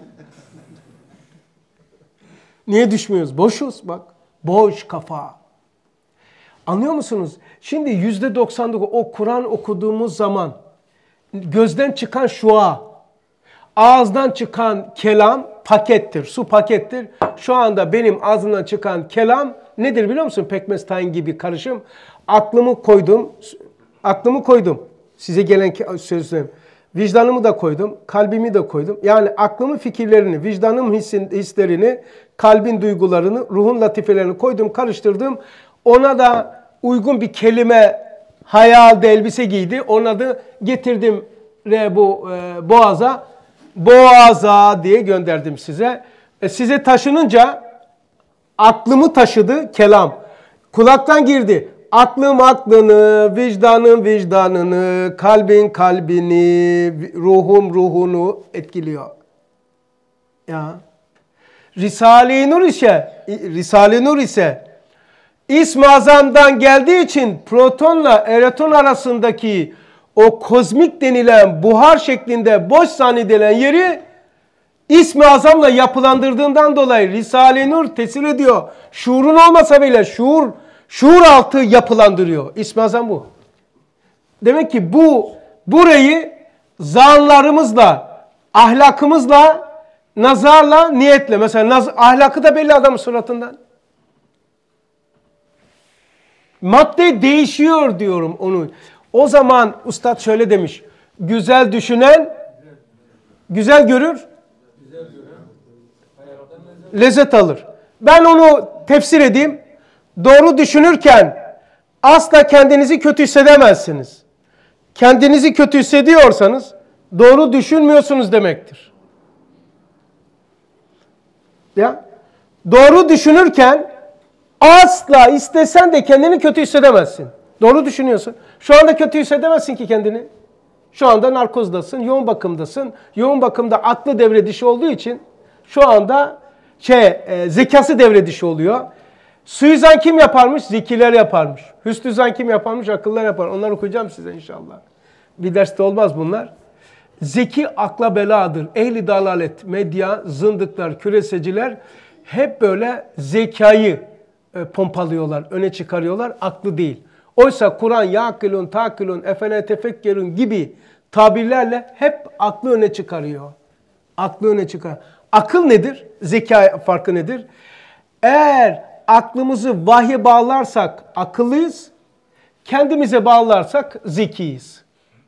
Niye düşmüyoruz? Boşuz bak. Boş kafa. Anlıyor musunuz? Şimdi %99 o Kur'an okuduğumuz zaman gözden çıkan şua, ağızdan çıkan kelam pakettir. Su pakettir. Şu anda benim ağzımdan çıkan kelam nedir biliyor musun? Pekmez tayin gibi karışım. Aklımı koydum. Size gelen sözüm. Vicdanımı da koydum, kalbimi de koydum. Yani aklımın fikirlerini, vicdanımın hislerini, kalbin duygularını, ruhun latifelerini koydum, karıştırdım. Ona da uygun bir kelime, hayalde elbise giydi. Ona da getirdim boğaza diye gönderdim size. Size taşınınca aklımı taşıdı kelam. Kulaktan girdi. Aklım aklını, vicdanın vicdanını, kalbin kalbini, ruhum ruhunu etkiliyor. Ya. Risale-i Nur ise İsm-i Azam'dan geldiği için protonla elektron arasındaki o kozmik denilen buhar şeklinde boş zannedilen yeri İsm-i Azam'la yapılandırdığından dolayı Risale-i Nur tesir ediyor. Şuurun olmasa bile şuur altı yapılandırıyor. İsm-i Azam bu. Demek ki burayı zanlarımızla, ahlakımızla, nazarla, niyetle. Mesela ahlakı da belli adamın suratından. Madde değişiyor diyorum onu. O zaman Üstad şöyle demiş. Güzel düşünen güzel görür, lezzet alır. Ben onu tefsir edeyim. Doğru düşünürken asla kendinizi kötü hissedemezsiniz. Kendinizi kötü hissediyorsanız doğru düşünmüyorsunuz demektir. Ya, doğru düşünürken asla istesen de kendini kötü hissedemezsin. Doğru düşünüyorsun. Şu anda kötü hissedemezsin ki kendini. Şu anda narkozdasın, yoğun bakımdasın. Yoğun bakımda aklı devre dışı olduğu için şu anda zekası devre dışı oluyor. Suizan kim yaparmış? Zekiler yaparmış. Hüsnü zan kim yaparmış? Akıllar yapar. Onları okuyacağım size inşallah. Bir derste olmaz bunlar. Zeki akla beladır. Ehli dalalet, medya, zındıklar, küreseciler hep böyle zekayı pompalıyorlar, öne çıkarıyorlar. Aklı değil. Oysa Kur'an yakilun, takilun, efele tefekkerun gibi tabirlerle hep aklı öne çıkarıyor. Aklı öne çıkar. Akıl nedir? Zeka farkı nedir? Eğer aklımızı vahye bağlarsak akıllıyız, kendimize bağlarsak zekiyiz.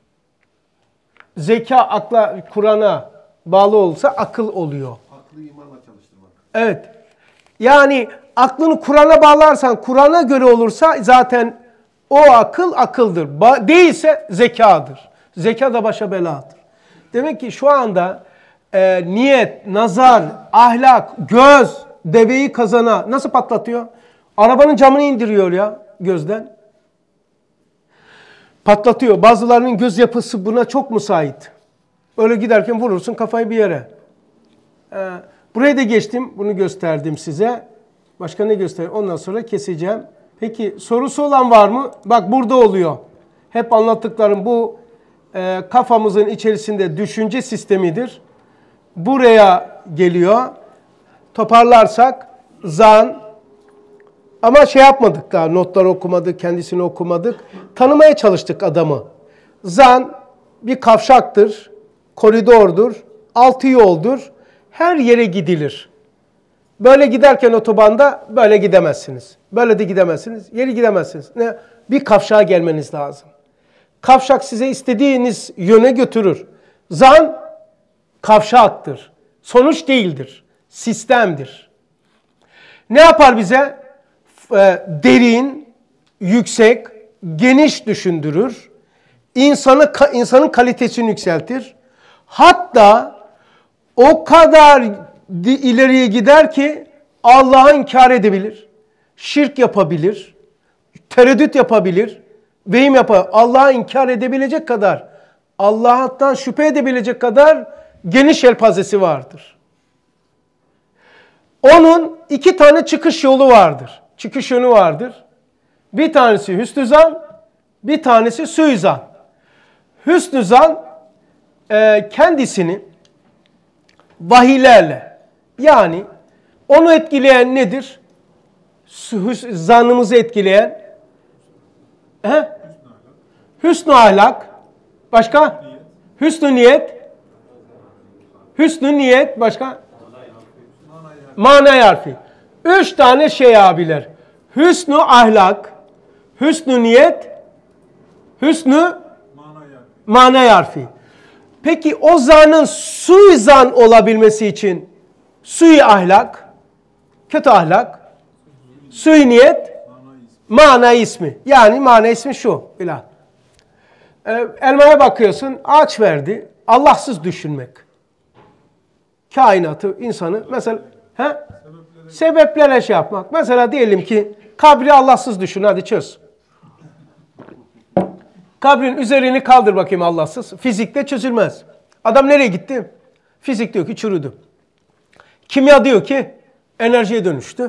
Zeka akla, Kur'an'a bağlı olsa akıl oluyor. Aklı imanla çalıştırmak. Evet. Yani aklını Kur'an'a bağlarsan, Kur'an'a göre olursa zaten o akıl akıldır. Değilse zekadır. Zeka da başa beladır. Demek ki şu anda niyet, nazar, ahlak, göz deveyi kazana nasıl patlatıyor? Arabanın camını indiriyor ya gözden. Patlatıyor. Bazılarının göz yapısı buna çok müsait. Öyle giderken vurursun kafayı bir yere. Buraya da geçtim. Bunu gösterdim size. Başka ne göstereyim? Ondan sonra keseceğim. Peki sorusu olan var mı? Bak burada oluyor. Hep anlattıklarım bu kafamızın içerisinde düşünce sistemidir. Buraya geliyor. Toparlarsak zan, ama yapmadık daha, notları okumadık, kendisini okumadık. Tanımaya çalıştık adamı. Zan bir kavşaktır, koridordur, altı yoldur. Her yere gidilir. Böyle giderken otobanda böyle gidemezsiniz. Böyle de gidemezsiniz. Yeri gidemezsiniz. Ne? Bir kavşağa gelmeniz lazım. Kavşak size istediğiniz yöne götürür. Zan kavşaktır. Sonuç değildir. Sistemdir. Ne yapar bize? Derin, yüksek, geniş düşündürür. İnsanın kalitesini yükseltir. Hatta o kadar ileriye gider ki Allah'a inkar edebilir. Şirk yapabilir. Tereddüt yapabilir. Vehim yapar. Allah'a inkar edebilecek kadar, Allah'tan şüphe edebilecek kadar geniş yelpazesi vardır. Onun iki tane çıkış yolu vardır. Çıkış yönü vardır. Bir tanesi hüsnü zan, bir tanesi suizan. Hüsnü zan kendisini vahiylerle, yani onu etkileyen nedir? Zannımızı etkileyen hüsnü ahlak, başka? Hüsnü niyet. Hüsnü niyet, başka? Mana harfi. 3 tane abiler. Hüsnü ahlak, hüsnü niyet, hüsnü mana harfi. Peki o zanın suizan olabilmesi için sui ahlak, kötü ahlak, sui niyet, mana ismi. Yani mana ismi şu. Bilal. Elmaya bakıyorsun, ağaç verdi. Allahsız düşünmek. Kainatı, insanı mesela sebeplere yapmak. Mesela diyelim ki kabri Allahsız düşün, hadi çöz. Kabrin üzerini kaldır bakayım Allahsız. Fizikte çözülmez. Adam nereye gitti? Fizik diyor ki çürüdü. Kimya diyor ki enerjiye dönüştü.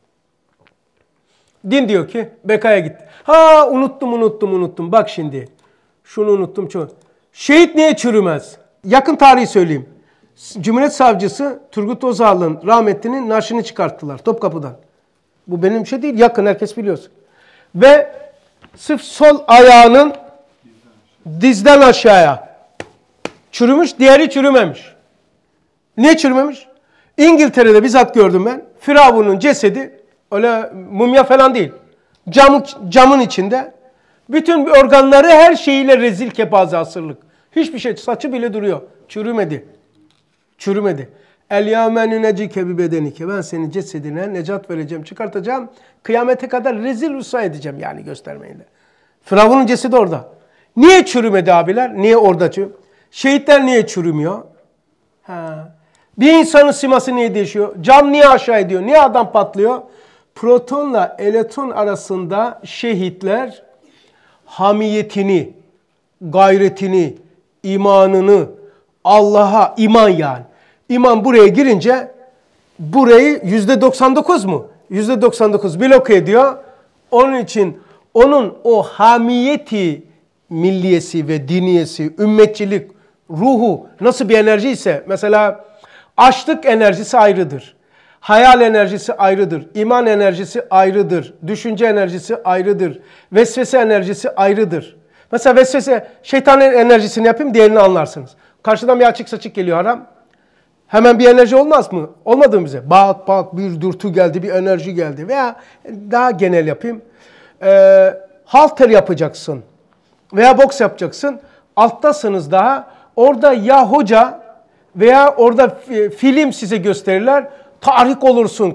Din diyor ki bekaya gitti. Ha unuttum. Bak şimdi. Şunu unuttum çok. Şehit niye çürümez? Yakın tarihi söyleyeyim. Cumhuriyet Savcısı Turgut Özal'ın rahmetlinin naaşını çıkarttılar Topkapı'dan. Bu benim şey değil, yakın, herkes biliyorsun. Ve sırf sol ayağının dizden aşağıya çürümüş, diğeri çürümemiş. Niye çürümemiş? İngiltere'de bizzat gördüm ben. Firavun'un cesedi, öyle mumya falan değil. Camın içinde. Bütün organları her şeyiyle rezil kepaze asırlık. Hiçbir şey, saçı bile duruyor. Çürümedi. El yâmenü necike bi bedenike. Ben senin cesedine necat vereceğim, çıkartacağım. Kıyamete kadar rezil rüsva edeceğim yani göstermeyle. Firavun'un cesedi orada. Niye çürümedi abiler? Niye orada çürümüyor? Şehitler niye çürümüyor? Bir insanın siması niye değişiyor? Cam niye aşağı ediyor? Niye adam patlıyor? Protonla elektron arasında şehitler hamiyetini, gayretini, imanını, Allah'a iman yani. İman buraya girince burayı %99 mu? %99 blok ediyor. Onun için onun o hamiyeti, milliyesi ve diniyesi, ümmetçilik, ruhu nasıl bir enerji ise mesela açlık enerjisi ayrıdır. Hayal enerjisi ayrıdır. İman enerjisi ayrıdır. Düşünce enerjisi ayrıdır. Vesvese enerjisi ayrıdır. Mesela vesvese, şeytanın enerjisini yapayım, diğerini anlarsınız. Karşıdan bir açık saçık geliyor haram. Hemen bir enerji olmaz mı? Olmadı mı bize? Bak bir dürtü geldi, bir enerji geldi. Veya daha genel yapayım. Halter yapacaksın. Veya boks yapacaksın. Alttasınız daha. Orada ya hoca veya orada film size gösterirler. Tahrik olursun.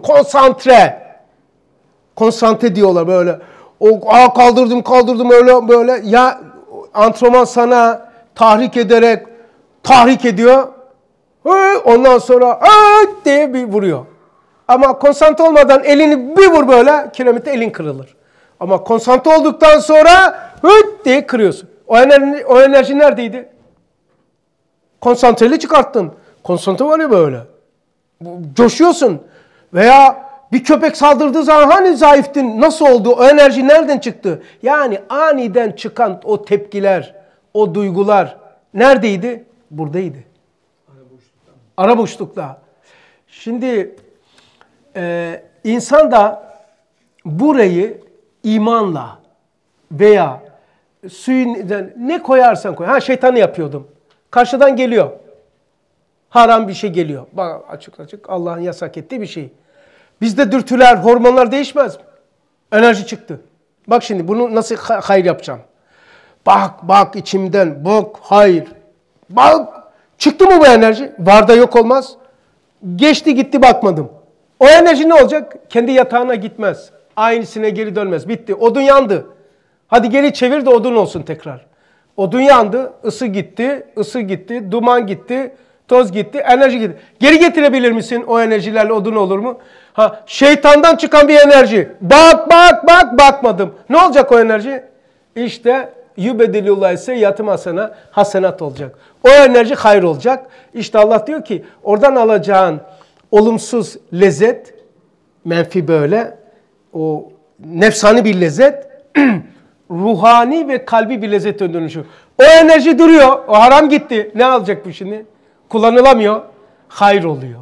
Konsantre diyorlar böyle. Kaldırdım öyle böyle. Ya antrenman sana tahrik ederek tahrik ediyor. Ondan sonra diye bir vuruyor. Ama konsantre olmadan elini bir vur böyle, kilometre elin kırılır. Ama konsantre olduktan sonra diye kırıyorsun. O enerji neredeydi? Konsantreli çıkarttın. Konsantre var ya böyle. Coşuyorsun. Veya bir köpek saldırdığı zaman hani zayıftın, nasıl oldu? O enerji nereden çıktı? Yani aniden çıkan o tepkiler, o duygular neredeydi? Buradaydı. Ara boşlukta. Şimdi insan da burayı imanla veya suyun ne koyarsan koy. Şeytanı yapıyordum. Karşıdan geliyor. Haram bir şey geliyor. Bak açık Allah'ın yasak ettiği bir şey. Bizde dürtüler, hormonlar değişmez mi? Enerji çıktı. Bak şimdi bunu nasıl hayır yapacağım? Bak içimden hayır. Bak çıktı mı bu enerji? Var da yok olmaz. Geçti gitti bakmadım. O enerji ne olacak? Kendi yatağına gitmez. Aynısına geri dönmez. Bitti. Odun yandı. Hadi geri çevir de odun olsun tekrar. Odun yandı. Isı gitti. Duman gitti. Toz gitti. Enerji gitti. Geri getirebilir misin o enerjilerle odun olur mu? Şeytandan çıkan bir enerji. Bakmadım. Ne olacak o enerji? İşte yübedilullah ise yatım hasenat olacak. O enerji hayır olacak. İşte Allah diyor ki oradan alacağın olumsuz lezzet, menfi böyle, o nefsani bir lezzet, ruhani ve kalbi bir lezzet dönüşüyor. O enerji duruyor. O haram gitti. Ne alacak bu şimdi? Kullanılamıyor. Hayır oluyor.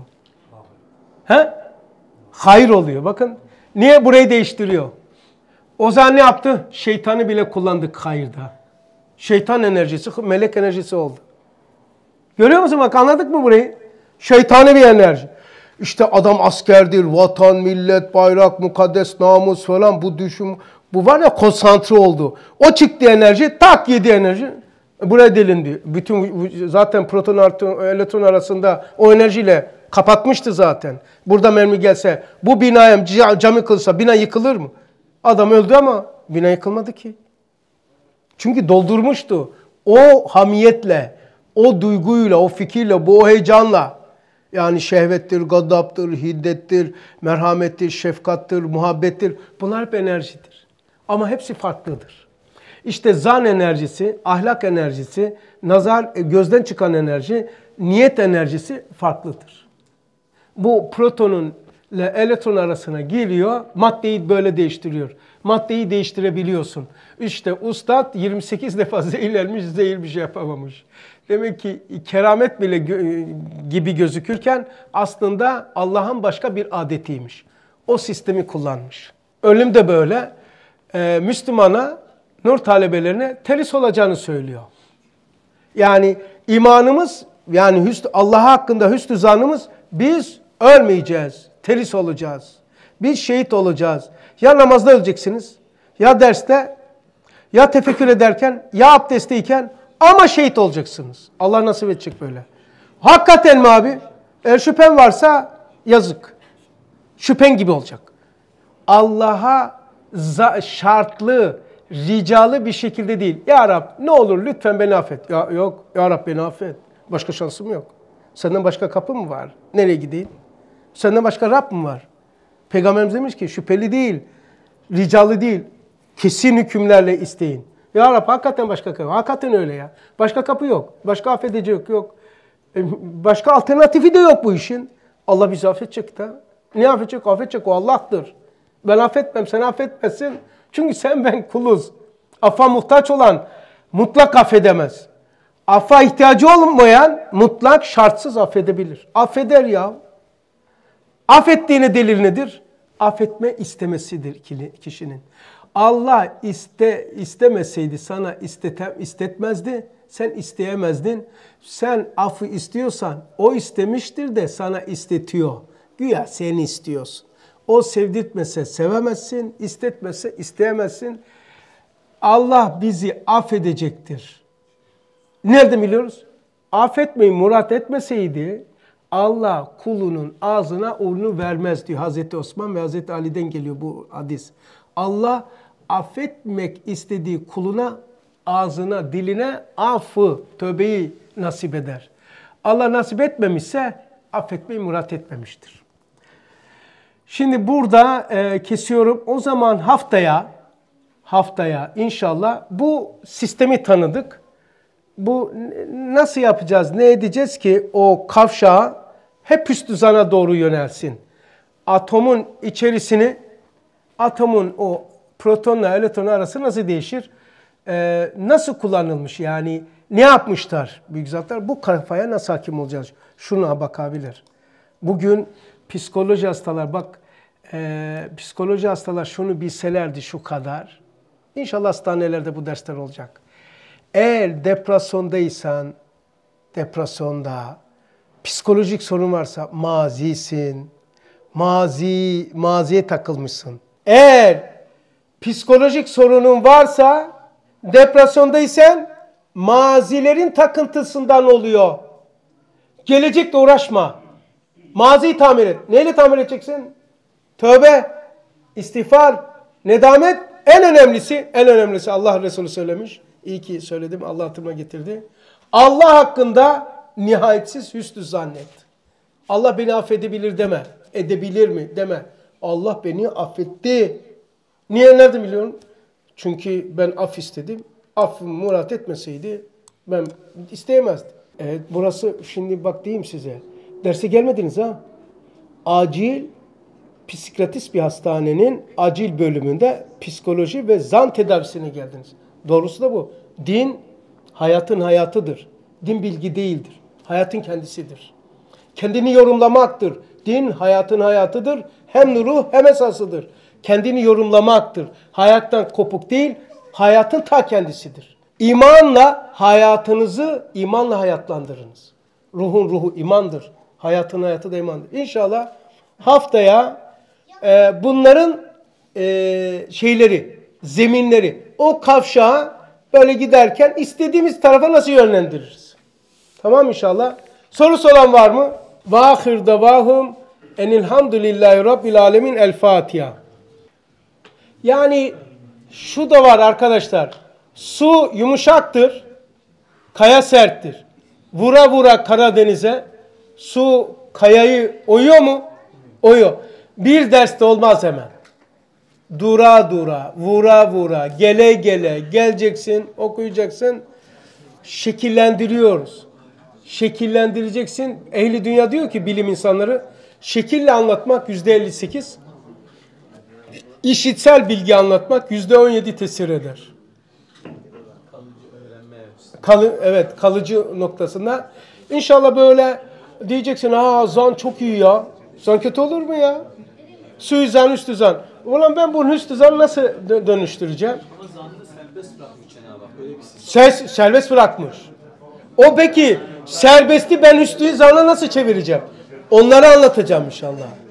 Hayır oluyor. Bakın. Niye burayı değiştiriyor? O zaman ne yaptı? Şeytanı bile kullandık hayırda. Şeytan enerjisi, melek enerjisi oldu. Görüyor musun? Bak anladık mı burayı? Şeytani bir enerji. İşte adam askerdir, vatan, millet, bayrak, mukaddes, namus falan bu düşün. Bu var ya konsantre oldu. O çıktı enerji, tak yedi enerji. Buraya delindi. Bütün zaten proton elektron arasında o enerjiyle kapatmıştı zaten. Burada mermi gelse, bu binaya cam yıkılsa bina yıkılır mı? Adam öldü ama bina yıkılmadı ki. Çünkü doldurmuştu. O hamiyetle, o duyguyla, o fikirle, bu heyecanla. Yani şehvettir, gadaptır, hiddettir, merhamettir, şefkattir, muhabbettir. Bunlar hep enerjidir. Ama hepsi farklıdır. İşte zan enerjisi, ahlak enerjisi, nazar, gözden çıkan enerji, niyet enerjisi farklıdır. Bu protonun ile elektron arasına giriyor, maddeyi böyle değiştiriyor. Maddeyi değiştirebiliyorsun. İşte ustad 28 defa zehirlenmiş, zehir bir şey yapamamış. Demek ki keramet bile gibi gözükürken aslında Allah'ın başka bir adetiymiş. O sistemi kullanmış. Ölüm de böyle. Müslümana, nur talebelerine teris olacağını söylüyor. Yani imanımız, yani Allah hakkında hüsnü zanımız, biz ölmeyeceğiz, teris olacağız. Biz şehit olacağız. Ya namazda öleceksiniz, ya derste, ya tefekkür ederken, ya abdestteyken, ama şehit olacaksınız. Allah nasip edecek böyle. Hakikaten mi abi? Eğer şüphen varsa yazık. Şüphen gibi olacak. Allah'a şartlı, ricalı bir şekilde değil. Ya Rab ne olur lütfen beni affet. Ya yok, Ya Rab beni affet. Başka şansım yok. Senden başka kapı mı var? Nereye gideyim? Senden başka Rab mı var? Peygamberimiz demiş ki şüpheli değil, ricalı değil, kesin hükümlerle isteyin. Ya Rab hakikaten başka kapı. Hakikaten öyle ya. Başka kapı yok. Başka affedici yok. Başka alternatifi de yok bu işin. Allah bizi affedecek de. Ne affedecek? Affedecek o Allah'tır. Ben affetmem, sen affetmesin. Çünkü sen ben kuluz. Affa muhtaç olan mutlak affedemez. Affa ihtiyacı olmayan mutlak şartsız affedebilir. Affeder ya. Affettiğine delil nedir? Affetme istemesidir kişinin. Allah istemeseydi sana istetmezdi. Sen isteyemezdin. Sen affı istiyorsan o istemiştir de sana istetiyor. Güya sen istiyorsun. O sevdirtmese sevemezsin, istetmese isteyemezsin. Allah bizi affedecektir. Nereden biliyoruz? Affetmeyi murat etmeseydi Allah kulunun ağzına onu vermez diyor. Hazreti Osman ve Hazreti Ali'den geliyor bu hadis. Allah affetmek istediği kuluna ağzına, diline affı, tövbeyi nasip eder. Allah nasip etmemişse affetmeyi murat etmemiştir. Şimdi burada kesiyorum. O zaman haftaya inşallah bu sistemi tanıdık. Bu nasıl yapacağız, ne edeceğiz ki o kavşağı hep üst zana doğru yönelsin. Atomun içerisini, atomun o protonla elektron arası nasıl değişir? Nasıl kullanılmış yani ne yapmışlar büyük zatlar? Bu kafaya nasıl hakim olacağız? Şuna bakabilir. Bugün psikoloji hastalar psikoloji hastalar şunu bilselerdi şu kadar. İnşallah hastanelerde bu dersler olacak. Eğer depresyondaysan, depresyonda, psikolojik sorun varsa mazisin, maziye takılmışsın. Eğer psikolojik sorunun varsa, depresyondaysan mazilerin takıntısından oluyor. Gelecekle uğraşma. Maziyi tamir et. Neyle tamir edeceksin? Tövbe, istiğfar, nedamet. En önemlisi Allah Resulü söylemiş. İyi ki söyledim, Allah hatırıma getirdi. Allah hakkında nihayetsiz hüsnü zannet. Allah beni affedebilir deme. Edebilir mi deme. Allah beni affetti. Niye, nereden biliyorum? Çünkü ben af istedim. Affımı murat etmeseydi ben isteyemezdim. Evet, burası şimdi bak diyeyim size. Derse gelmediniz ha. Acil psikiyatrist bir hastanenin acil bölümünde psikoloji ve zan tedavisine geldiniz. Doğrusu da bu. Din hayatın hayatıdır. Din bilgi değildir. Hayatın kendisidir. Kendini yorumlamaktır. Din hayatın hayatıdır. Hem nuru hem esasıdır. Kendini yorumlamaktır. Hayattan kopuk değil, hayatın ta kendisidir. İmanla hayatınızı imanla hayatlandırınız. Ruhun ruhu imandır. Hayatın hayatı da imandır. İnşallah haftaya bunların zeminleri, o kavşağa böyle giderken istediğimiz tarafa nasıl yönlendiririz? Tamam inşallah. Sorusu olan var mı? Ve ahir davahum enilhamdülillahi rabbil alemin. El Fatiha. Yani şu da var arkadaşlar. Su yumuşaktır, kaya serttir. Vura vura Karadeniz'e su kayayı oyuyor mu? Oyuyor. Bir derste olmaz hemen. Dura dura, vura vura, gele gele, geleceksin, okuyacaksın. Şekillendiriyoruz. Şekillendireceksin. Ehli dünya diyor ki bilim insanları, şekille anlatmak %58, işitsel bilgi anlatmak %17 tesir eder. Evet, kalıcı noktasında. İnşallah böyle diyeceksin, zan çok iyi ya. Zan kötü olur mu ya? Suizan, üstü zan. Ulan ben bunu üstü zan nasıl dönüştüreceğim? Ama zannı serbest bırakmış Cenab-ı Hak. Öyle bir sistem. Serbest bırakmış. O peki serbesti ben üstü zanla nasıl çevireceğim? Onları anlatacağım inşallah.